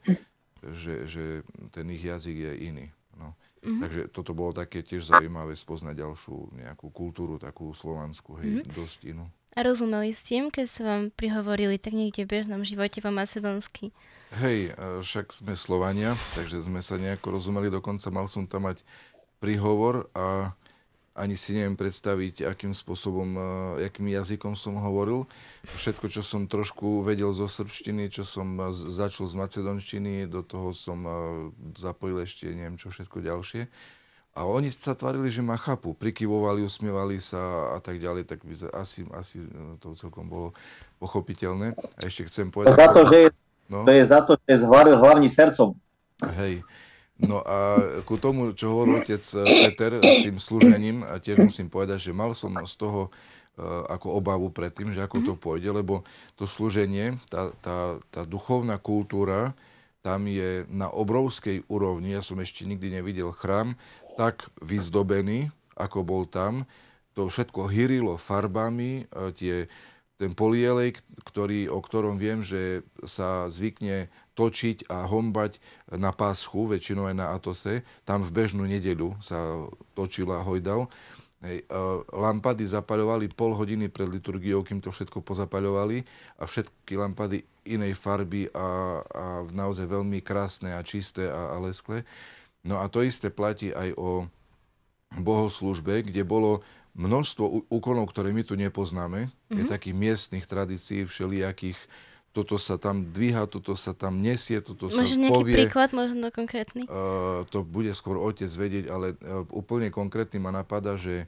ten ich jazyk je iný. No. Takže toto bolo také tiež zaujímavé spoznať ďalšiu nejakú kultúru, takú slovanskú, dosť inú. A rozumeli s tým, keď sa vám prihovorili tak niekde v bežnom živote po macedónsky? Hej, však sme Slovania, takže sme sa nejako rozumeli, dokonca mal som tam mať príhovor a ani si neviem predstaviť, akým spôsobom, akým jazykom som hovoril. Všetko, čo som trošku vedel zo srbštiny, čo som začal z macedonštiny, do toho som zapojil ešte neviem čo všetko ďalšie. A oni sa tvárili, že ma chápu. Prikyvovali, usmievali sa a tak ďalej, tak asi to celkom bolo pochopiteľné. A ešte chcem povedať... To je za to, že zvaril hlavne srdcom. Hej. No a ku tomu, čo hovoril otec Peter s tým slúžením, a tiež musím povedať, že mal som z toho ako obavu predtým, že ako to pôjde, lebo to slúženie, tá duchovná kultúra, tam je na obrovskej úrovni. Ja som ešte nikdy nevidel chrám tak vyzdobený, ako bol tam. To všetko hyrilo farbami, ten polielej, o ktorom viem, že sa zvykne točiť a hombať na Paschu, väčšinou aj na Atose. Tam v bežnú nedeľu sa točil a hojdal. Lampady zapaľovali pol hodiny pred liturgiou, kým to všetko pozapaľovali a všetky lampady inej farby a naozaj veľmi krásne a čisté a lesklé. No a to isté platí aj o bohoslúžbe, kde bolo množstvo úkonov, ktoré my tu nepoznáme. Je takých miestnych tradícií všelijakých. Toto sa tam dvíha, toto sa tam nesie, toto sa povie. Možno nejaký príklad, možno konkrétny? To bude skôr otec vedieť, ale úplne konkrétny ma napadá, že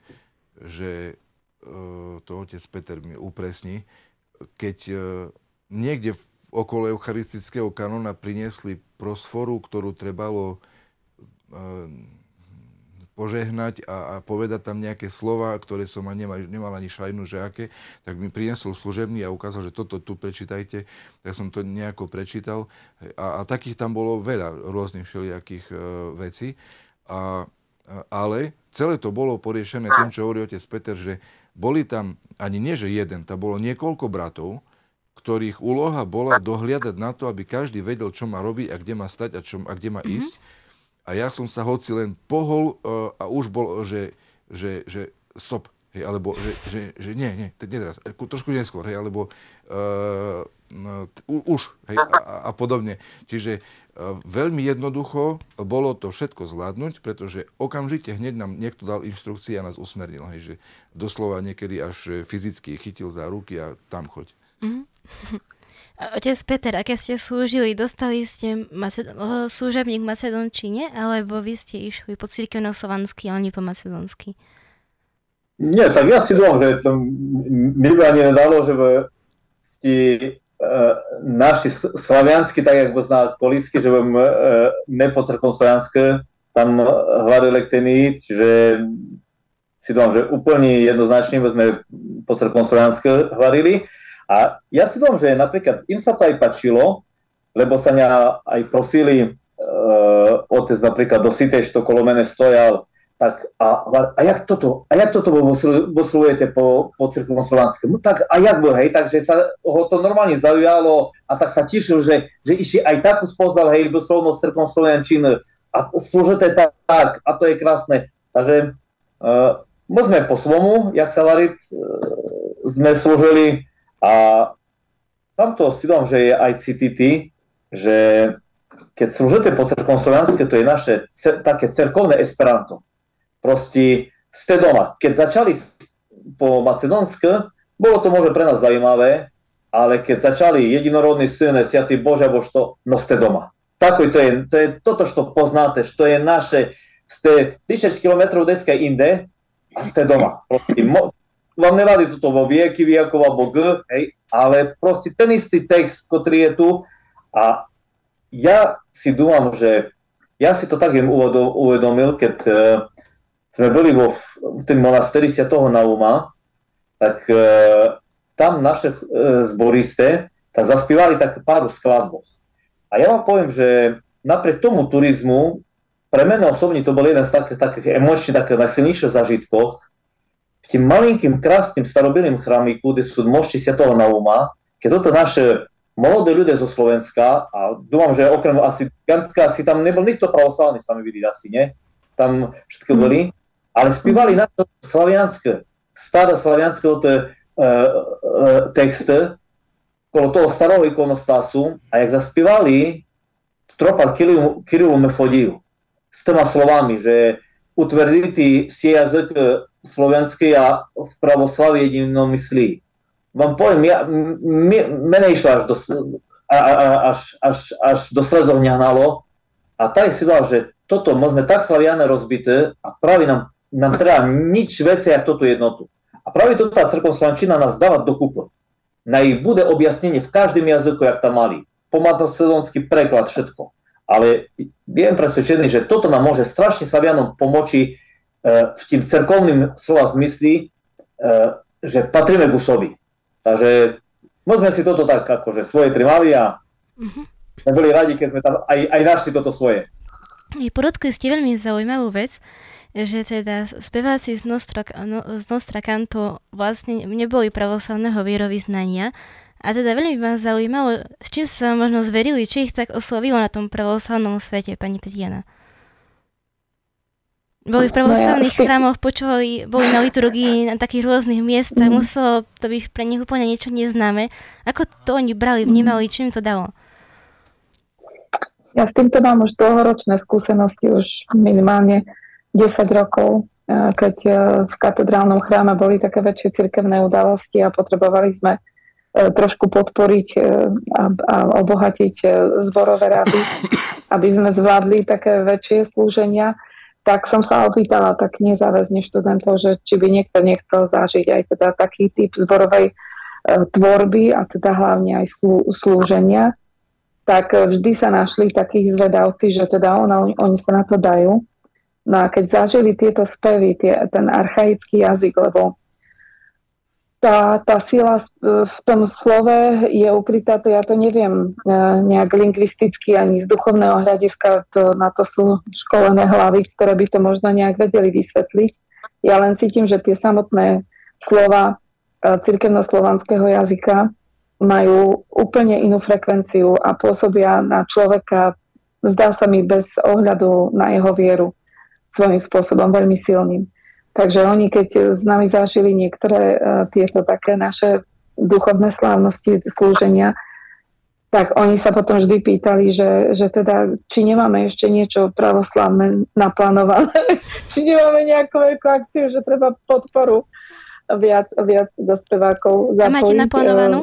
to otec Peter mi upresní. Keď niekde okolo eucharistického kanóna priniesli prosforu, ktorú trebalo požehnať a povedať tam nejaké slova, ktoré som nemal ani šajnu, že aké, tak mi priniesol služebný a ukázal, že toto tu prečítajte. Tak som to nejako prečítal. A takých tam bolo veľa rôznych všelijakých vecí. Ale celé to bolo poriešené tým, čo hovorí otec Peter, že boli tam ani nie, že jeden, tam bolo niekoľko bratov, ktorých úloha bola dohliadať na to, aby každý vedel, čo má robiť a kde má stať a kde má ísť. A ja som sa hoci len pohol a už bol, že stop, hej, alebo že nie, teraz, trošku neskôr, hej, alebo už, hej, a podobne. Čiže veľmi jednoducho bolo to všetko zvládnuť, pretože okamžite hneď nám niekto dal inštrukcie a nás usmernil, hej, že doslova niekedy až fyzicky chytil za ruky a tam choď. Otec Peter, a keď ste slúžili, dostali ste služebník v macedončine, alebo vy ste išli po cirkevno-slovansky, ale nie po macedonsky? Nie, tak ja si zvám, že to mi by ani nedalo, že ti naši slaviansky, tak jak by znal polísky, že budem ne po cirkevno-slovanské tam hľadali lektení, čiže si zvám, že úplne jednoznačne sme po cirkevno-slovanské hľadili. A ja si dom, že napríklad im sa to aj páčilo, lebo sa mňa aj prosili otec napríklad do Sitej, to kolo mene stojal, tak a jak toto poslujete po cirkevnom slovanskému? Tak a jak bol, hej, takže sa ho to normálne zaujalo a tak sa tešil, že ešte aj takú spoznal, hej, doslovnosť cirkevnom slovančiny a slúžete tak a to je krásne. Takže my sme po svomu, jak sa variť, sme slúžili. A tamto si dám, že je aj citity, že keď slúžite po cirkevnom slovanské, to je naše také cerkovné esperanto. Proste ste doma. Keď začali po macedónske, bolo to možno pre nás zaujímavé, ale keď začali jedinorodný syn, Sviatý Bože, to, no ste doma. Tako to je toto, što poznáte, što je naše, ste 1000 kilometrov deska inde, a ste doma. Vám nevadí toto vo vieky, vijakov alebo hej, ale proste ten istý text, ktorý je tu, a ja si dúfam, že ja si to tak uvedomil, keď sme boli v tým monasteri Svätého Nauma, tak tam naše zboristé tak zaspívali tak pár skladbov. A ja vám poviem, že napriek tomu turizmu, pre mňa osobne to bol jeden z takých emočných, takých najsilnejších zážitkov, v tým malinkým, krásnym, starobilým chrámiku, kde sú mošti Svätého Nauma, keď toto naše mladé ľudia zo Slovenska, a dúfam, že okrem asi Gantka, asi tam nebol nikto pravoslavný, sa mi vidí, asi nie, tam všetko boli, ale spívali na to slavianské, staré slavianské texty, kolo toho starého ikonostásu, a jak zaspívali tropar Kirilu Mefodiju s týma slovami, že utvrditi vsie jazyk slovenský a v pravoslavi jedinomyslí. Vám poviem, mene išlo až do slezov hnalo, a tak si dal, že toto môžeme tak slaviane rozbité a práve nám treba nič veci, jak toto jednotu. A práve toto tá cirkev slovančina nás dáva do kúpy. Na ich bude objasnenie v každém jazyku, jak tam mali. Pomatosledonský preklad, všetko. Ale viem presvedčený, že toto nám môže strašne slavianom pomoci v tým cerkovným slova zmysli, že patríme k Usovi. Takže môžeme si toto tak akože svoje trimali a sme boli radi, keď sme tam aj našli toto svoje. Podotkli ste veľmi zaujímavú vec, že teda speváci z Nostra Canto vlastne neboli pravoslavného vierovyznania, a teda veľmi ma zaujímalo, s čím sa možno zverili, či ich tak oslovilo na tom pravoslavnom svete, pani Tatiana. Boli v pravoslavných chrámoch, počúvali, boli na liturgii na takých rôznych miestach, muselo to byť pre nich úplne niečo neznáme. Ako to oni brali, vnímali, čím to dalo? Ja s týmto mám už dlhoročné skúsenosti, už minimálne 10 rokov, keď v katedrálnom chráme boli také väčšie cirkevné udalosti a potrebovali sme trošku podporiť a obohatiť zborové rady, aby sme zvládli také väčšie slúženia, tak som sa opýtala tak nezáväzne študentov, že či by niekto nechcel zažiť aj teda taký typ zborovej tvorby a teda hlavne aj slúženia. Tak vždy sa našli takí zvedavci, že teda oni sa na to dajú. No a keď zažili tieto spevy, ten archaický jazyk, lebo tá sila v tom slove je ukrytá, to ja to neviem nejak lingvisticky ani z duchovného hľadiska, na to sú školené hlavy, ktoré by to možno nejak vedeli vysvetliť. Ja len cítim, že tie samotné slova cirkevnoslovanského jazyka majú úplne inú frekvenciu a pôsobia na človeka, zdá sa mi, bez ohľadu na jeho vieru, svojím spôsobom veľmi silným. Takže oni, keď s nami zažili niektoré tieto také naše duchovné slávnosti, slúženia, tak oni sa potom vždy pýtali, že teda, či nemáme ešte niečo pravoslávne naplánované, či nemáme nejakú veľkú akciu, že treba podporu viac do spevákov zapojiť. A máte naplánovanú?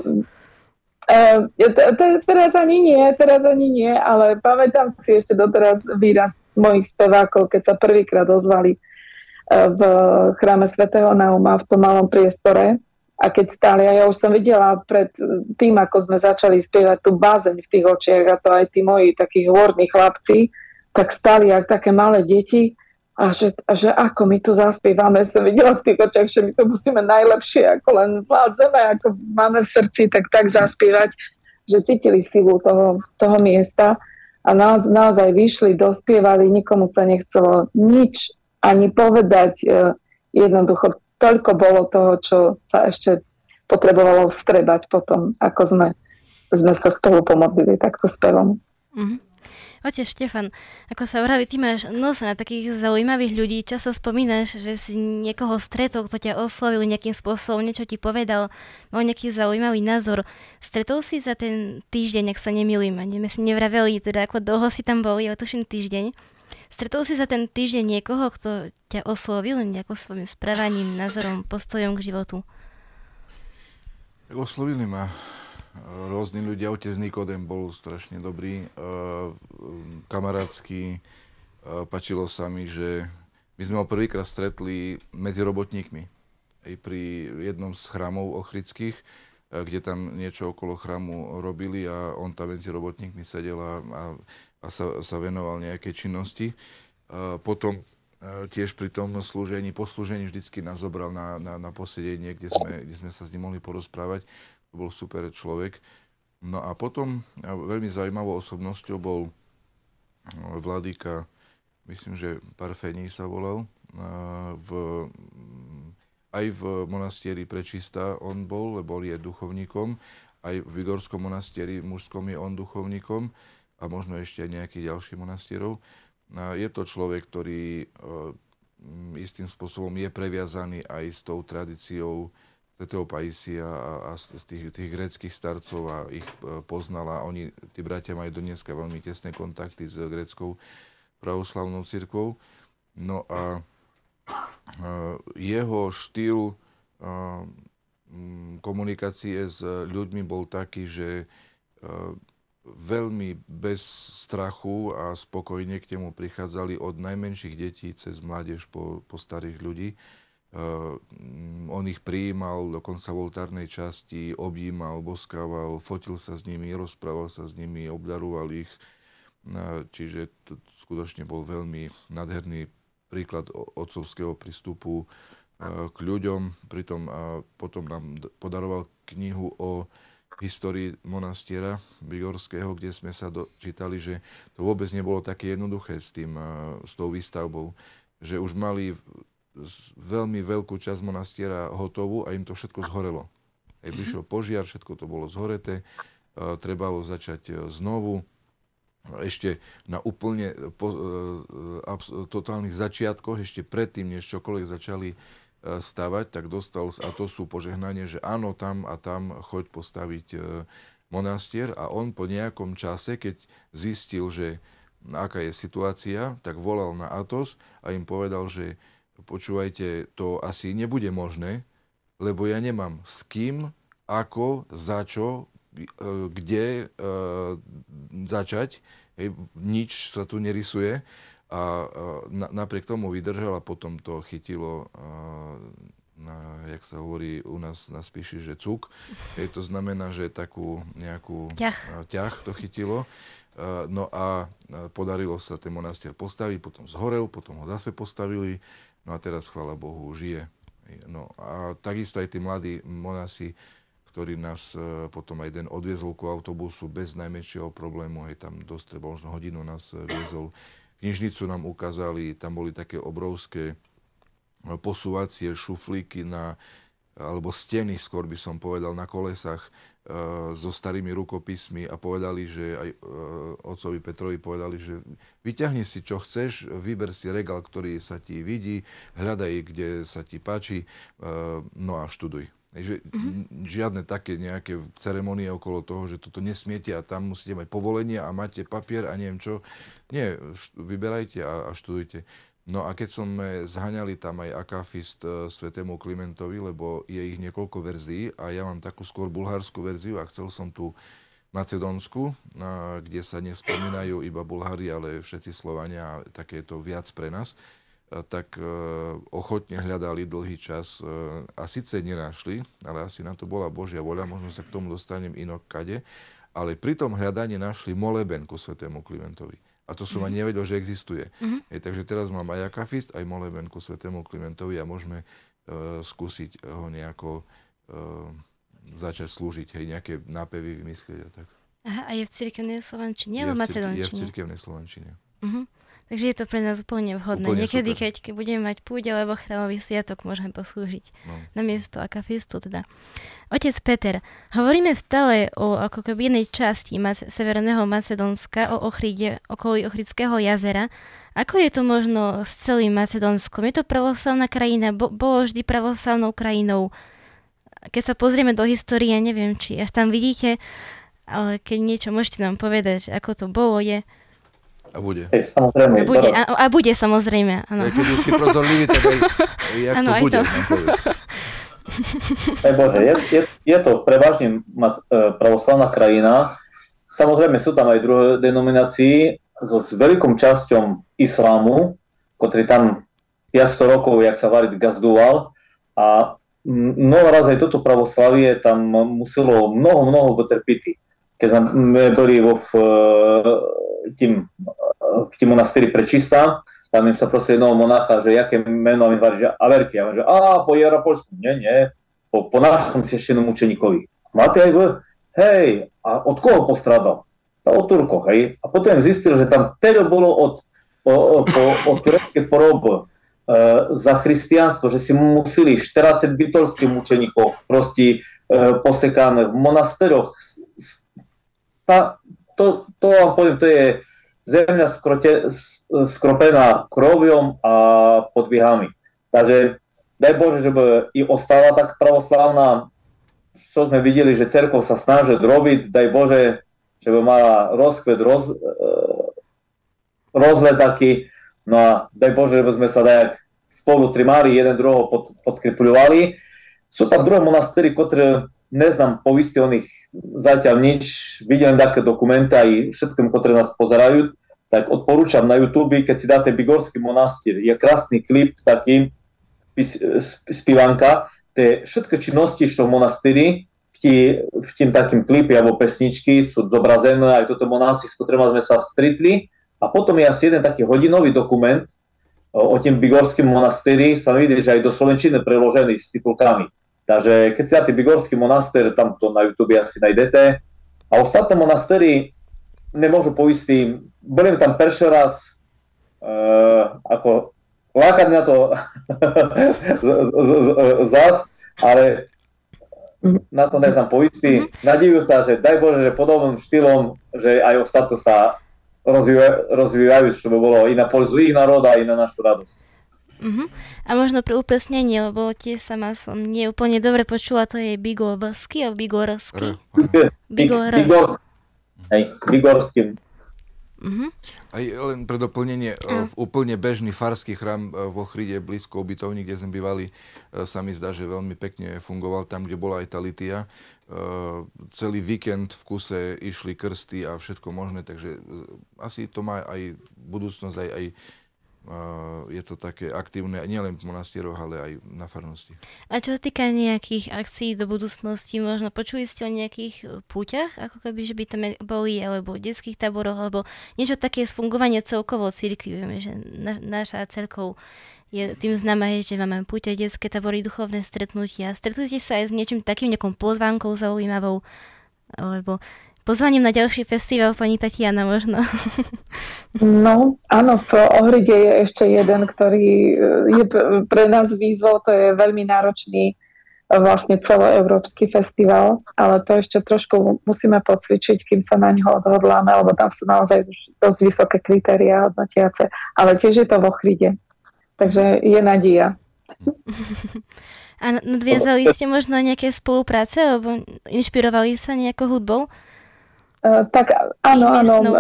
Teraz ani nie, ale pamätám si ešte doteraz výraz mojich spevákov, keď sa prvýkrát ozvali v chráme Svätého Nauma v tom malom priestore a keď stáli, a ja už som videla pred tým, ako sme začali spievať tú bázeň v tých očiach, a to aj tí moji takí hôrni chlapci, tak stáli jak také malé deti a že ako my tu zaspievame, som videla v tých očiach, že my to musíme najlepšie, ako len vládzeme, ako máme v srdci, tak zaspievať, že cítili silu toho miesta. A naozaj vyšli, dospievali, nikomu sa nechcelo nič ani povedať. Jednoducho toľko bolo toho, čo sa ešte potrebovalo vstrebať potom, ako sme sa spolu pomodlili takto spevom. Otec Štefan, ako sa vraví, ty máš nos na takých zaujímavých ľudí, často spomínaš, že si niekoho stretol, kto ťa oslovil nejakým spôsobom, niečo ti povedal, mal nejaký zaujímavý názor. Stretol si za ten týždeň, ak sa nemýlim, a sme si nevraveli, teda ako dlho si tam boli, ale tuším týždeň. Stretol si za ten týždeň niekoho, kto ťa oslovil nejako svojím správaním, názorom, postojom k životu? Oslovili ma rôzni ľudia. Otec Nikodem bol strašne dobrý, kamarátsky. Páčilo sa mi, že my sme ho prvýkrát stretli medzi robotníkmi. Aj pri jednom z chrámov ochrických, kde tam niečo okolo chrámu robili a on tam medzi robotníkmi sedel a sa venoval nejakej činnosti. Potom tiež pri tom po slúžení vždycky nás zobral na posedenie, kde sme sa s ním mohli porozprávať. To bol super človek. No a potom veľmi zaujímavou osobnosťou bol vladyka, myslím, že Parfení sa volal, aj v monastieri Prečistá on bol, lebo je duchovníkom, aj v Vigorskom monastieri mužskom je on duchovníkom a možno ešte aj nejakých ďalších monastierov. Je to človek, ktorý istým spôsobom je previazaný aj s tou tradíciou svätého Paisia a z tých gréckych starcov a ich poznala. Tí bratia majú dneska veľmi tesné kontakty s gréckou pravoslavnou cirkvou. No a jeho štýl komunikácie s ľuďmi bol taký, že veľmi bez strachu a spokojne k nemu prichádzali od najmenších detí cez mládež po starých ľudí. On ich prijímal dokonca v oltárnej časti, objímal, boskával, fotil sa s nimi, rozprával sa s nimi, obdaroval ich. Čiže to skutočne bol veľmi nádherný príklad otcovského prístupu k ľuďom. Pritom potom nám podaroval knihu o histórii monastiera Vigorského, kde sme sa dočítali, že to vôbec nebolo také jednoduché s tou výstavbou, že už mali veľmi veľkú časť monastiera hotovú a im to všetko zhorelo. Prišiel požiar, všetko to bolo zhoreté, trebalo začať znovu. Ešte na úplne totálnych začiatkoch, ešte predtým, než čokoľvek začali stavať, tak dostal a to sú požehnanie, že áno, tam a tam choď postaviť monastier a on po nejakom čase, keď zistil, že aká je situácia, tak volal na Athos a im povedal, že počúvajte, to asi nebude možné, lebo ja nemám s kým, ako, za čo, kde začať. Nič sa tu nerysuje. A napriek tomu vydržal a potom to chytilo, jak sa hovorí u nás na Spiši, že cuk. To znamená, že takú nejakú ťah to chytilo. No a podarilo sa ten monastier postaviť, potom zhorel, potom ho zase postavili. No a teraz, chvála Bohu, žije. No a takisto aj tí mladí monasi, ktorý nás potom aj den odviezol ku autobusu bez najmenšieho problému. Tam dosť treba, možno hodinu nás viezol. Knižnicu nám ukázali, tam boli také obrovské posúvacie šuflíky alebo steny, skôr by som povedal, na kolesách so starými rukopismi a povedali, že aj otcovi Petrovi povedali, že vyťahni si, čo chceš, vyber si regál, ktorý sa ti vidí, hľadaj, kde sa ti páči, no a študuj. Žiadne také nejaké ceremonie okolo toho, že toto nesmiete a tam musíte mať povolenie a máte papier a neviem čo. Nie, vyberajte a študujte. No a keď sme zhaňali tam aj akafist svätému Klimentovi, lebo je ich niekoľko verzií a ja mám takú skôr bulharskú verziu a chcel som tú macedónsku, kde sa nespomínajú iba Bulhári, ale všetci Slovania, také je to viac pre nás, tak ochotne hľadali dlhý čas a síce nenašli, ale asi na to bola Božia voľa, možno sa k tomu dostanem inokade, ale pri tom hľadaní našli moleben ku svätému Klimentovi. A to som ani nevedel, že existuje. Takže teraz mám aj akafist, aj moleben ku svätému Klimentovi a môžeme skúsiť ho nejako začať slúžiť, nejaké nápevy vymyslieť a tak. Aha, a je v cirkevnej slovančine alebo macedónčine? Je v cirkevnej slovančine. Takže je to pre nás úplne vhodné. Úplne niekedy, super. keď budeme mať púť alebo chrámový sviatok, môžeme poslúžiť namiesto akafistu. Teda. Otec Peter, hovoríme stále o ako keby jednej časti Severného Macedónska, o Ochride, okolí Ochridského jazera. Ako je to možno s celým Macedónskom? Je to pravoslavná krajina? Bolo vždy pravoslavnou krajinou? Keď sa pozrieme do histórie, neviem, či až tam vidíte, ale keď niečo môžete nám povedať, ako to bolo, je... A bude. Samozrejme. A bude samozrejme, áno. Keď už si prozorlivý, tak aj jak to bude. Daj Bože, je to prevažne pravoslavná krajina. Samozrejme sú tam aj druhé denominácie s veľkou časťou islámu, ktorý tam 500 rokov, jak sa Varit gazdoval. A mnoho raz aj toto pravoslavie tam muselo mnoho vytrpiť. Keď sme boli v tým monastíri Prečistá, tam im sa prosili jednoho monacha, že jaké meno, a mi hovorí, že Averky. A on že, po Jarapolsku. Nie, po našom sveštenom učeníkovi. Máte aj vy? Hej, a od koho postradal? Od Turkov, hej. A potom zistil, že tam teda bolo od turecké porob za chrystianstvo, že si museli 40 bytolských mučeníkov proste posekané v monastéroch. To vám poviem, to je zemľa skropená krvjom a podvihami. Takže daj Bože, že by i ostala tak pravoslavná, čo sme videli, že cerkev sa snaží robiť, daj Bože, že by mala rozkvet, rozlet taký, no a daj Bože, že by sme sa tak spolu trimári, jeden druhého podkripľovali. Sú tam druhé monastéry, ktoré neznám poviste o nich zatiaľ nič, vidím také dokumenty aj všetkým, ktoré nás pozerajú, tak odporúčam na YouTube, keď si dáte Bigorský monastír, je krásny klip taký, spívanka, tie všetky činnosti, čo v monastíri, v tým takým klipe alebo pesničky sú zobrazené, aj toto monastír, s ktorým sme sa stretli, a potom je asi jeden taký hodinový dokument o tým Bigorským monastíri, sa vidí, že aj do slovenčiny preložený s titulkami. Takže keď si dáte Bigorský monastér, tam to na YouTube asi nájdete. A ostatné monastéry nemôžu poistiť. Budem tam prvý raz, ako lákať na to zás, ale na to neznám poistiť. Nadívajú sa, že daj Bože, že podobným štýlom, že aj ostatné sa rozvíjajú, čo by bolo i na poľzu ich národa, i na našu radosť. A možno pre upresnenie, lebo tie sama som nie úplne dobre počula, to je Bigorský a Bigorský. Bigorský. Aj len pre doplnenie, v úplne bežný farský chrám v Ochride, blízko ubytovni, kde sme bývali, sa mi zdá, že veľmi pekne fungoval tam, kde bola aj tá litia. Celý víkend v kuse išli krsty a všetko možné, takže asi to má aj budúcnosť, aj je to také aktívne nielen v monastieroch, ale aj na farnosti. A čo sa týka nejakých akcií do budúcnosti, možno počuli ste o nejakých púťach, ako keby, že by tam boli, alebo detských táboroch, alebo niečo také z fungovania celkovo cirkvi. Vieme, že naša cerkev je tým známa, že máme púťa, detské tábory, duchovné stretnutia. Stretli ste sa aj s niečím takým, nejakou pozvánkou zaujímavou, alebo pozvaním na ďalší festival, pani Tatiana, možno. No, áno, v Ohride je ešte jeden, ktorý je pre nás výzvou, to je veľmi náročný vlastne celoeurópsky festival, ale to ešte trošku musíme pocvičiť, kým sa na ňo odhodláme, lebo tam sú naozaj dosť vysoké kritériá hodnotiace, ale tiež je to v Ochride, takže je nádej. A nadviazali ste možno nejaké spolupráce, alebo inšpirovali sa nejakou hudbou? Tak áno,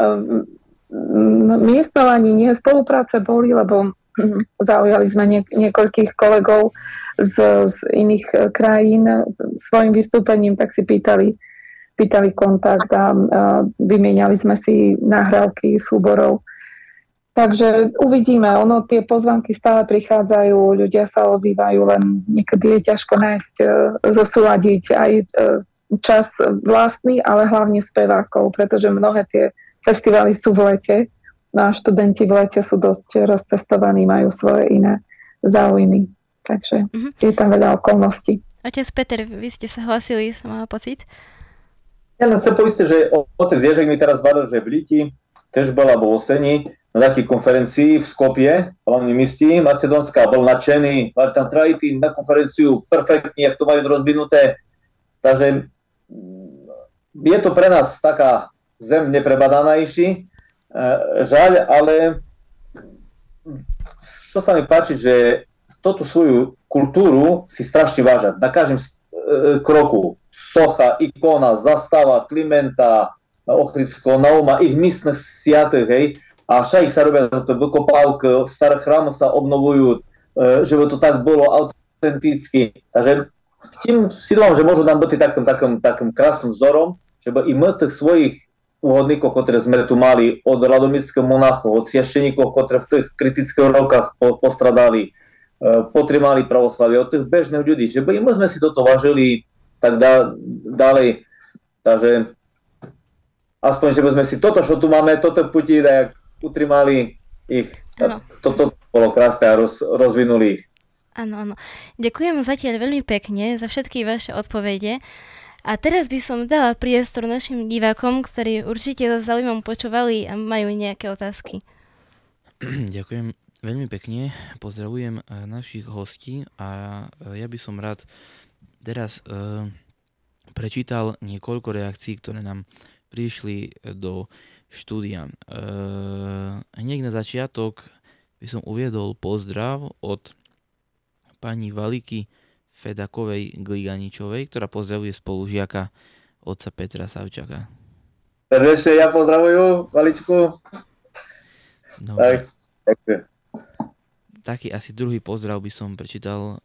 miestnou ani nie. Spolupráce boli, lebo zaujali sme niekoľkých kolegov z iných krajín svojim vystúpením, tak si pýtali kontakt a vymieniali sme si nahrávky súborov. Takže uvidíme, tie pozvánky stále prichádzajú, ľudia sa ozývajú, len niekedy je ťažko nájsť, zosúladiť aj čas vlastný, ale hlavne spevákov, pretože mnohé tie festivály sú v lete, no a študenti v lete sú dosť rozcestovaní, majú svoje iné záujmy, takže je tam veľa okolností. Otec Peter, vy ste sa hlasili, som mala pocit? Ja len chcem povedať, že otec Ježek mi teraz varil, že v Liti, tiež bola vo Oseni, na takej konferencii v Skopje, hlavne mesti Macedónska, bol nadšený, mali tam trajty na konferenciu, perfektne, jak to majú rozvinuté. Takže je to pre nás taká zem neprebadanejší, žaľ, ale čo sa mi páči, že toto svoju kultúru si strašne vážať. Na každom kroku socha, ikona, zastava, Klimenta, Ochridského Nauma, ich místnych sviatých, hej, a však sa robia vykopávky, staré chrámy sa obnovujú, že by to tak bolo autenticky. Takže Tým silom, že môžu nám byť takým krásnym vzorom, že i my tých svojich úhodníkov, ktoré sme tu mali, od radomírskych monachov, od sviašteníkov, ktoré v tých kritických rokoch postradali, potrebovali pravoslavie, od tých bežných ľudí, že i my sme si toto vážili tak ďalej. Takže aspoň, že by sme si toto, čo tu máme, toto puti, tak utrimali ich. Toto bolo krásne a rozvinuli ich. Áno. Ďakujem zatiaľ veľmi pekne za všetky vaše odpovede. A teraz by som dala priestor našim divákom, ktorí určite so záujmom počúvali a majú nejaké otázky. Ďakujem veľmi pekne. Pozdravujem našich hostí a ja by som rád teraz prečítal niekoľko reakcií, ktoré nám prišli do štúdia. Hneď na začiatok by som uviedol pozdrav od pani Valiky Fedakovej Gliganičovej, ktorá pozdravuje spolužiaka otca Petra Savčaka. Srdečne ja pozdravujem Valičku. No, Ďakujem. Taký asi druhý pozdrav by som prečítal.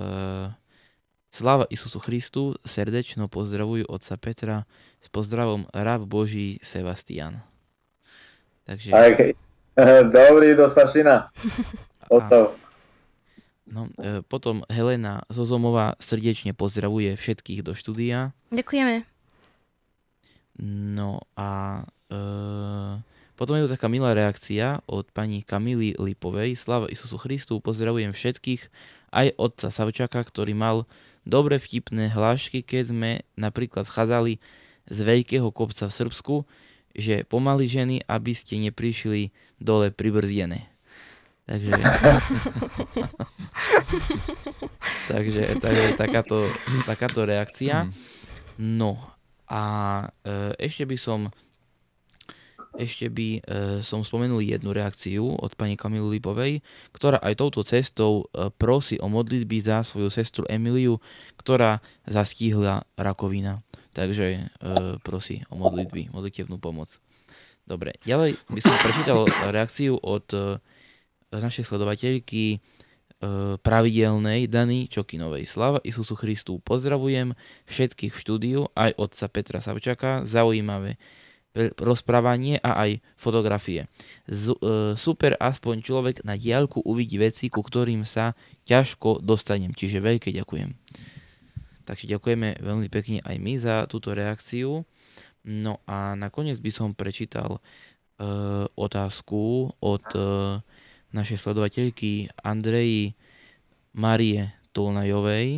Sláva Isusu Christu, srdečno pozdravujú otca Petra s pozdravom rab Boží Sebastian. Takže... Dobrý, do Sašina. No, potom Helena Zozomová srdečne pozdravuje všetkých do štúdia. Ďakujeme. No a potom je tu taká milá reakcia od pani Kamily Lipovej. Sláva Isusu Christu, pozdravujem všetkých, aj otca Savčaka, ktorý mal dobre vtipné hlášky, keď sme napríklad schádzali z veľkého kopca v Srbsku, že pomaly ženy, aby ste neprišli dole pribrzdené. Takže takáto reakcia. No a ešte by som spomenul jednu reakciu od pani Kamily Lipovej, ktorá aj touto cestou prosí o modlitby za svoju sestru Emiliu, ktorá zastihla rakovina. Takže prosí o modlitebnú pomoc. Dobre, ďalej by som prečítal reakciu od našej sledovateľky pravidelnej Dany Čokinovej. Sláva Isusu Christu, pozdravujem všetkých v štúdiu, aj otca Petra Savčaka, zaujímavé rozprávanie a aj fotografie. Super, aspoň človek na diaľku uvidí veci, ku ktorým sa ťažko dostanem, čiže veľké ďakujem. Takže ďakujeme veľmi pekne aj my za túto reakciu. No a nakoniec by som prečítal otázku od našej sledovateľky Andreji Marie Tolnajovej,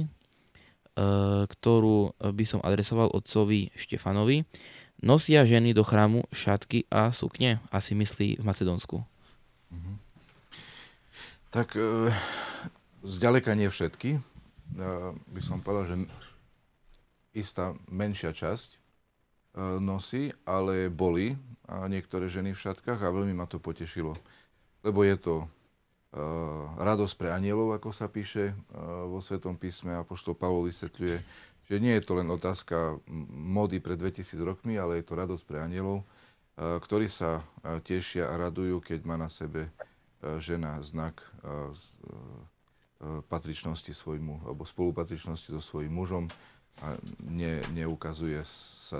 ktorú by som adresoval otcovi Štefanovi. Nosia ženy do chrámu šatky a sukne? Asi myslí v Macedónsku. Tak zďaleka nie všetky. By som povedal, že istá menšia časť nosí, ale boli niektoré ženy v šatkách a veľmi ma to potešilo. Lebo je to radosť pre anielov, ako sa píše vo Svetom písme. Apoštol Pavol vysvetľuje, že nie je to len otázka módy pred 2000 rokmi, ale je to radosť pre anielov, ktorí sa tešia a radujú, keď má na sebe žena znak patričnosti svojmu, alebo spolupatričnosti so svojím mužom a neukazuje sa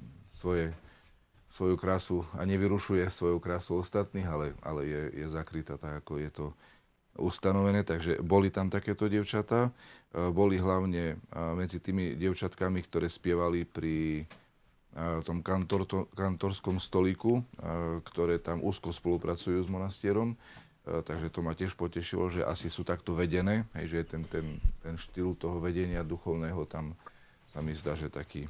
svoju krásu a nevyrušuje svoju krásu ostatných, ale je zakrytá tak, ako je to ustanovené. Takže boli tam takéto dievčatá. Boli hlavne medzi tými dievčatkami, ktoré spievali pri tom kantorskom stolíku, ktoré tam úzko spolupracujú s monastierom. Takže to ma tiež potešilo, že asi sú takto vedené, že ten štýl toho vedenia duchovného tam sa mi zdá, že taký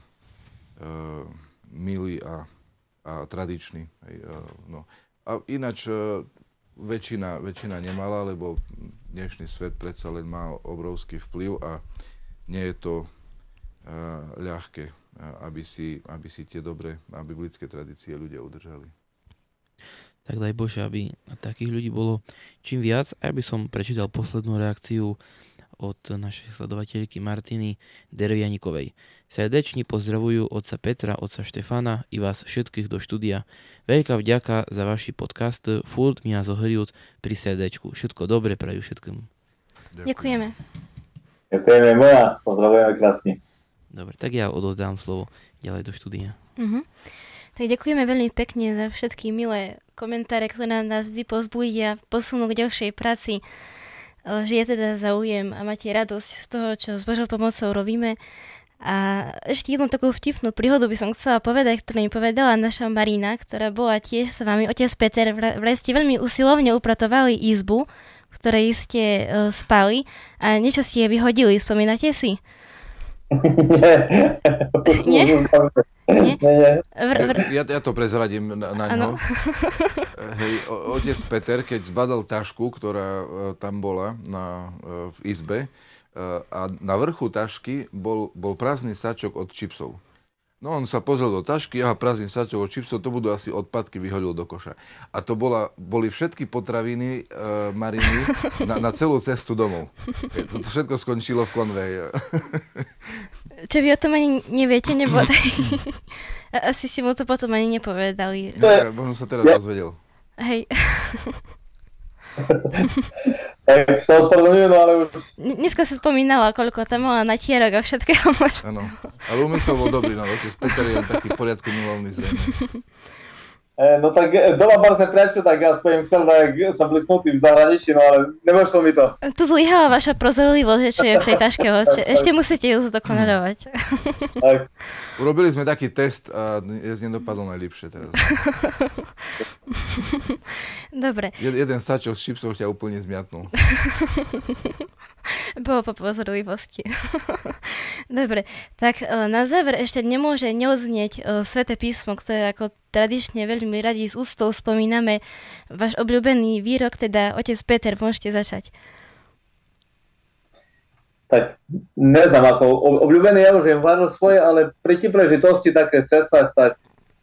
milý a tradičný. No. A ináč väčšina nemala, lebo dnešný svet predsa len má obrovský vplyv a nie je to ľahké, aby si tie dobré a biblické tradície ľudia udržali. Tak daj Bože, aby takých ľudí bolo čím viac. A ja by som prečítal poslednú reakciu od našej sledovateľky Martiny Dervianikovej. Srdečne pozdravujú otca Petra, otca Štefana i vás všetkých do štúdia. Veľká vďaka za vaši podcast. Furt mňa zohriút pri srdečku. Všetko dobre prajú všetkému. Ďakujeme. Ďakujeme moja, pozdravujeme krásne. Dobre, tak ja odovzdám slovo ďalej do štúdia. Tak ďakujeme veľmi pekne za všetky milé komentáre, ktoré nás vždy povzbudia, posunú k ďalšej práci, že je teda záujem a máte radosť z toho, čo s Božou pomocou robíme. A ešte jednu takú vtipnú príhodu by som chcela povedať, ktorú mi povedala naša Marina, ktorá bola tiež s vami. Otec Peter, vraj ste veľmi usilovne upratovali izbu, v ktorej ste spali a niečo ste jej vyhodili, spomínate si? Nie? Nie? Ja to prezradím na ňo. Hej, otec Peter, keď zbadal tašku, ktorá tam bola v izbe, a na vrchu tašky bol prázdny sačok od čipsov. No on sa pozrel do tašky, prázdny sačok od čipsov, to budú asi odpadky, vyhodil do koša. A to boli všetky potraviny Mariny na celú cestu domov. To všetko skončilo v konveji. Čo vy o tom ani neviete, nebo asi si mu to potom ani nepovedali. Možno sa teraz dozvedel. Hej. Tak sa ospravedlňujem, ale už... Dneska sa spomínala, koľko tam mala natierok a všetkého možno. Áno, ale úmysel bol dobrý, no, otec Peter je taký poriadku milovný zrejme. No tak doma barzne prečo, tak ja spojím chcel, tak som blísnutý v zahraničí, no ale nemožno mi to. Tu zlyhala vaša prozorlivosť, čo je v tej taške, ešte musíte ju zdokonalovať. Tak. Urobili sme taký test a nedopadlo najlepšie teraz. Dobre. Jeden sačok s čipsov ťa úplne zmiatnul. Bolo po pozorlivosti. Dobre, tak na záver ešte nemôže neodznieť Sväté písmo, ktoré ako tradične veľmi radi s ústou spomíname. Váš obľúbený výrok, teda otec Peter, môžete začať. Tak neznám, ako obľúbený ja už jem varil svoje, ale pri tým príležitosti takých cestách, tak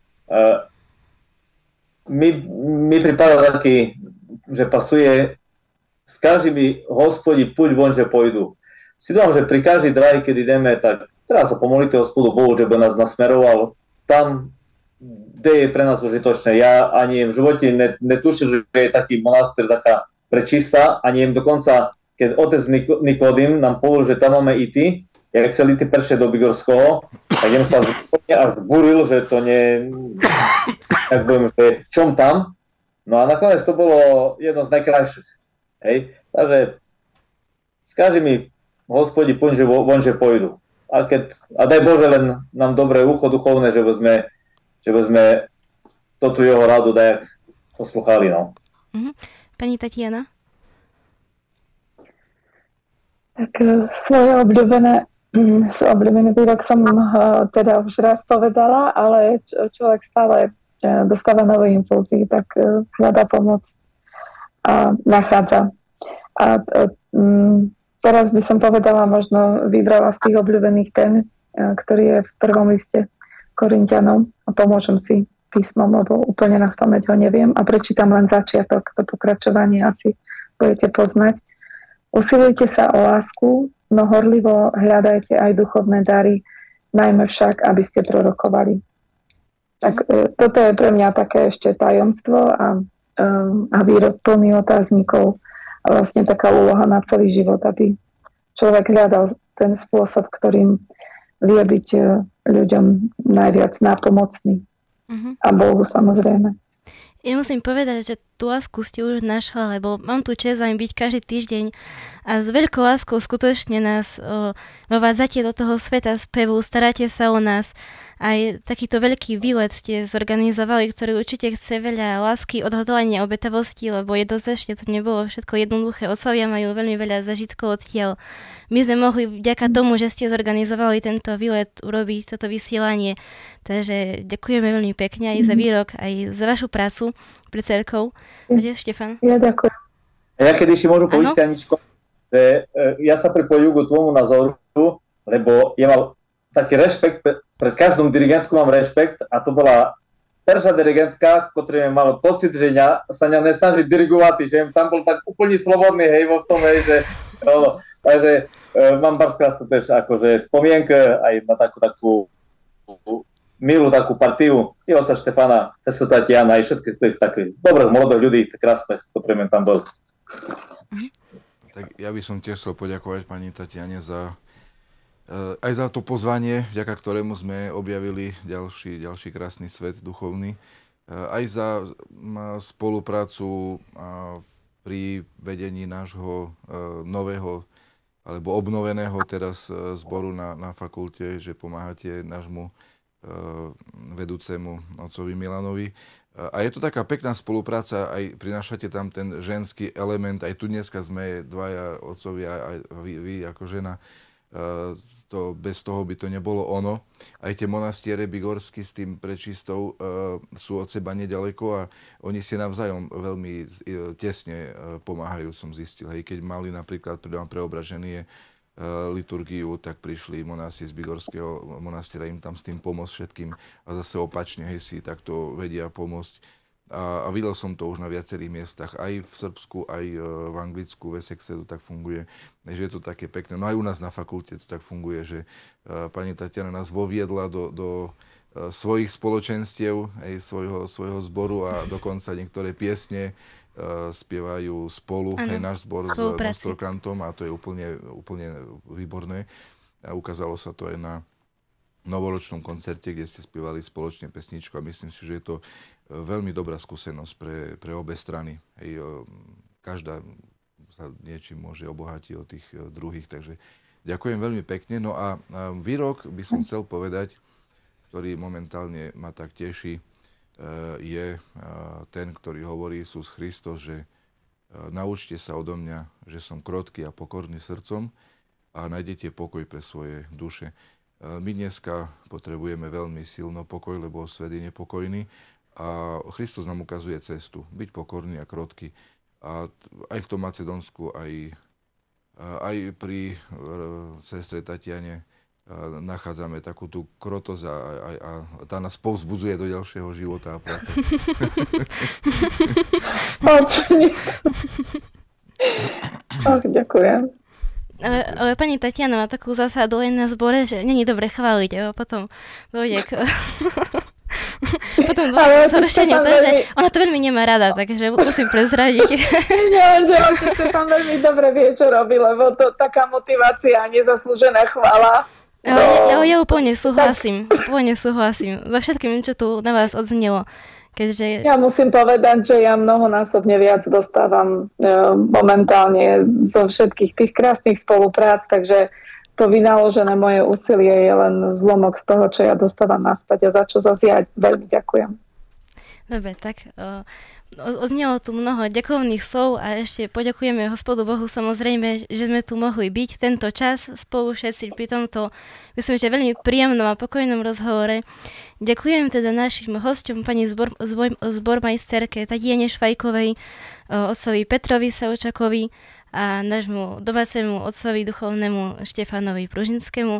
mi pripadá taký, že pasuje skáži mi Hospodi, puď vonže pôjdu. Si dúfam, že pri každej drahi, keď ideme, tak treba sa pomoliť Hospodu Bohu, že by nás nasmeroval tam, kde je pre nás užitočné. Ja ani v živote netušil, že je taký monastýr, taká prečistá, ani dokonca, keď otec Nikodým nám povedal, že tam máme íty, jak chceli íty peršie do Bigorského, tak jem sa až zburil, že to nie... Tak poviem, že čom tam. No a nakoniec to bolo jedno z najkrajších. Hej, takže skáži mi Hospodi, poď, že vonže pôjdu. A daj Bože len nám dobré ucho duchovné, že by sme toto jeho radu dajak posluchali, no. Pani Tatiana? Tak svoj obľúbený výrok som teda už raz povedala, ale človek stále dostáva nové impulzy, tak hľadá pomoc a nachádza. A teraz by som povedala, možno vybrala z tých obľúbených tém, ktorý je v prvom liste Korinťanom a pomôžem si písmom, lebo úplne na spamäť ho neviem a prečítam len začiatok, to pokračovanie asi budete poznať. Usilujte sa o lásku, no horlivo hľadajte aj duchovné dary, najmä však, aby ste prorokovali. Tak toto je pre mňa také ešte tajomstvo a výrok plný otáznikov a vlastne taká úloha na celý život, aby človek hľadal ten spôsob, ktorým vie byť ľuďom najviac nápomocný. A Bohu samozrejme. Ja musím povedať, že tú lásku ste už našla, lebo mám tu čest vám byť každý týždeň a s veľkou láskou skutočne nás vovádzate do toho sveta spevu, staráte sa o nás. Aj takýto veľký výlet ste zorganizovali, ktorý určite chce veľa lásky, odhodlania, obetavosti, lebo jednoznačne to nebolo všetko jednoduché. Otcovia majú veľmi veľa zažitkov odtiaľ. My sme mohli vďaka tomu, že ste zorganizovali tento výlet, urobiť toto vysielanie. Takže ďakujeme veľmi pekne aj za výrok, aj za vašu prácu pre cerkov. Štefan? Ja ďakujem. Ja keď ešte môžu povedať, Aničko, že ja sa pripojujem k tvojmu názoru, lebo ja mal taký rešpekt, pred každou dirigentkou mám rešpekt a to bola prvá dirigentka, ktorá mala pocit, že sa ňa nesnaží dirigovať, že tam bol tak úplne slobodný, hej, vo tom, hej, že no, takže mám barskrása tež akože spomienka aj na takú milú takú partiu i otca Štefana, sestra Tatiana aj všetkých tých takých dobrých mladých ľudí, krásne, s ktorými tam bol. Tak ja by som tiež chcel poďakovať pani Tatiane aj za to pozvanie, vďaka ktorému sme objavili ďalší krásny svet duchovný. Aj za spoluprácu pri vedení nášho nového alebo obnoveného teraz zboru na fakulte, že pomáhate nášmu vedúcemu otcovi Milanovi. A je to taká pekná spolupráca, aj prinášate tam ten ženský element, aj tu dneska sme dvaja otcovia, aj vy ako žena, bez toho by to nebolo ono. Aj tie monastiere Bigorsky s tým prečistou sú od seba nedaleko a oni si navzájom veľmi tesne pomáhajú, som zistil. Hej, keď mali napríklad Preobraženie liturgiu, tak prišli monáci z Bigorského monastiera im tam s tým pomôcť všetkým a zase opačne, hej, si takto vedia pomôcť. A videl som to už na viacerých miestach, aj v Srbsku, aj v Anglicku, v Essexe to tak funguje, že je to také pekné. No aj u nás na fakulte to tak funguje, že pani Tatiana nás voviedla do svojich spoločenstiev, aj svojho zboru a dokonca niektoré piesne spievajú spolu, aj náš zbor s Nostrokantom a to je úplne výborné. A ukázalo sa to aj na novoročnom koncerte, kde ste spievali spoločne pesničku a myslím si, že je to veľmi dobrá skúsenosť pre obe strany. Hej, každá sa niečím môže obohatiť od tých druhých, takže ďakujem veľmi pekne. No a výrok by som chcel povedať, ktorý momentálne ma tak teší, je ten, ktorý hovorí Isus Kristus, že naučte sa odo mňa, že som krotký a pokorný srdcom a nájdete pokoj pre svoje duše. My dneska potrebujeme veľmi silno pokoj, lebo svet je nepokojný a Kristus nám ukazuje cestu. Byť pokorný a krotký. A aj v tom Macedónsku, aj pri sestre Tatiane nachádzame takú tú krotosť a tá nás povzbudzuje do ďalšieho života a práce. Ďakujem. Ale pani Tatiana má takú zásadu aj na zbore, že není dobre chváliť, a potom dojde k... Potom zhoršenie, takže ona to veľmi nemá rada, takže musím prezradiť. Nie, že on si tam veľmi dobre vie, čo robí, lebo to taká motivácia a nezaslúžená chvála. Ja úplne súhlasím, so všetkým, čo tu na vás odznelo. Keďže... Ja musím povedať, že ja mnohonásobne viac dostávam momentálne zo všetkých tých krásnych spoluprác, takže to vynaložené moje úsilie je len zlomok z toho, čo ja dostávam naspäť a za čo zase ja veľmi ďakujem. Dobre, tak odznelo tu mnoho ďakovných slov a ešte poďakujeme Hospodu Bohu samozrejme, že sme tu mohli byť tento čas spolu všetci pri tomto, myslím, že veľmi príjemnom a pokojnom rozhovore. Ďakujem teda našim hosťom, pani zbormajsterke Tatiane Švajkovej, otcovi Petrovi Savčakovi a nášmu domácemu otcovi duchovnému Štefanovi Pružinskému.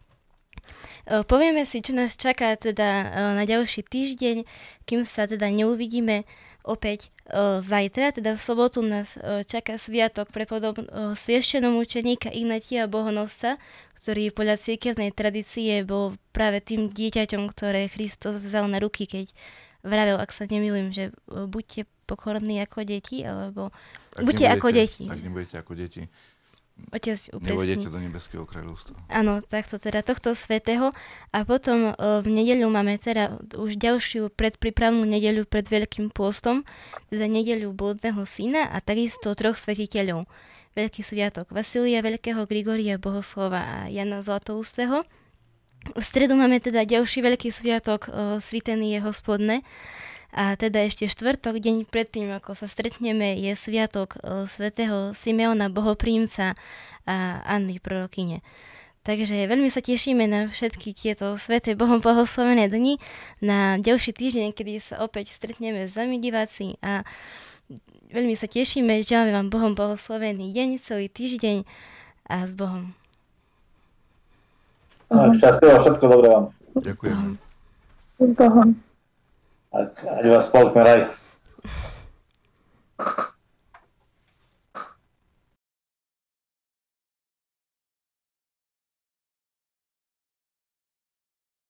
Povieme si, čo nás čaká teda na ďalší týždeň, kým sa teda neuvidíme opäť zajtra, teda v sobotu nás čaká sviatok svieštenomúčeníka Ignatia Bohonosca, ktorý podľa cirkevnej tradície bol práve tým dieťaťom, ktoré Kristus vzal na ruky, keď vravel, ak sa nemýlim, že buďte pokorní ako deti, alebo buďte ako deti. Ak nebudete ako deti, Otec upresní. Nevojdete do nebeského kráľovstva. Áno, takto teda tohto svätého. A potom v nedeľu máme teda už ďalšiu predprípravnú nedeľu pred Veľkým pôstom, teda nedeľu Blúdneho syna a takisto 3 svätiteľov. Veľký sviatok Vasília Veľkého, Grigoria Bohoslova a Jana Zlatoústeho. V stredu máme teda ďalší veľký sviatok Sritenie Hospodne. A teda ešte štvrtok, deň predtým, ako sa stretneme, je sviatok svätého Simeona Bohoprímca a Anny Prorokyne. Takže veľmi sa tešíme na všetky tieto sväté Bohom blahoslovené dni, na ďalší týždeň, kedy sa opäť stretneme s vami diváci a veľmi sa tešíme, želáme vám Bohom blahoslovený deň, celý týždeň a s Bohom. Šťastlivo, všetko dobré vám. Ďakujem. S Bohom. Ať vás spolkne raj.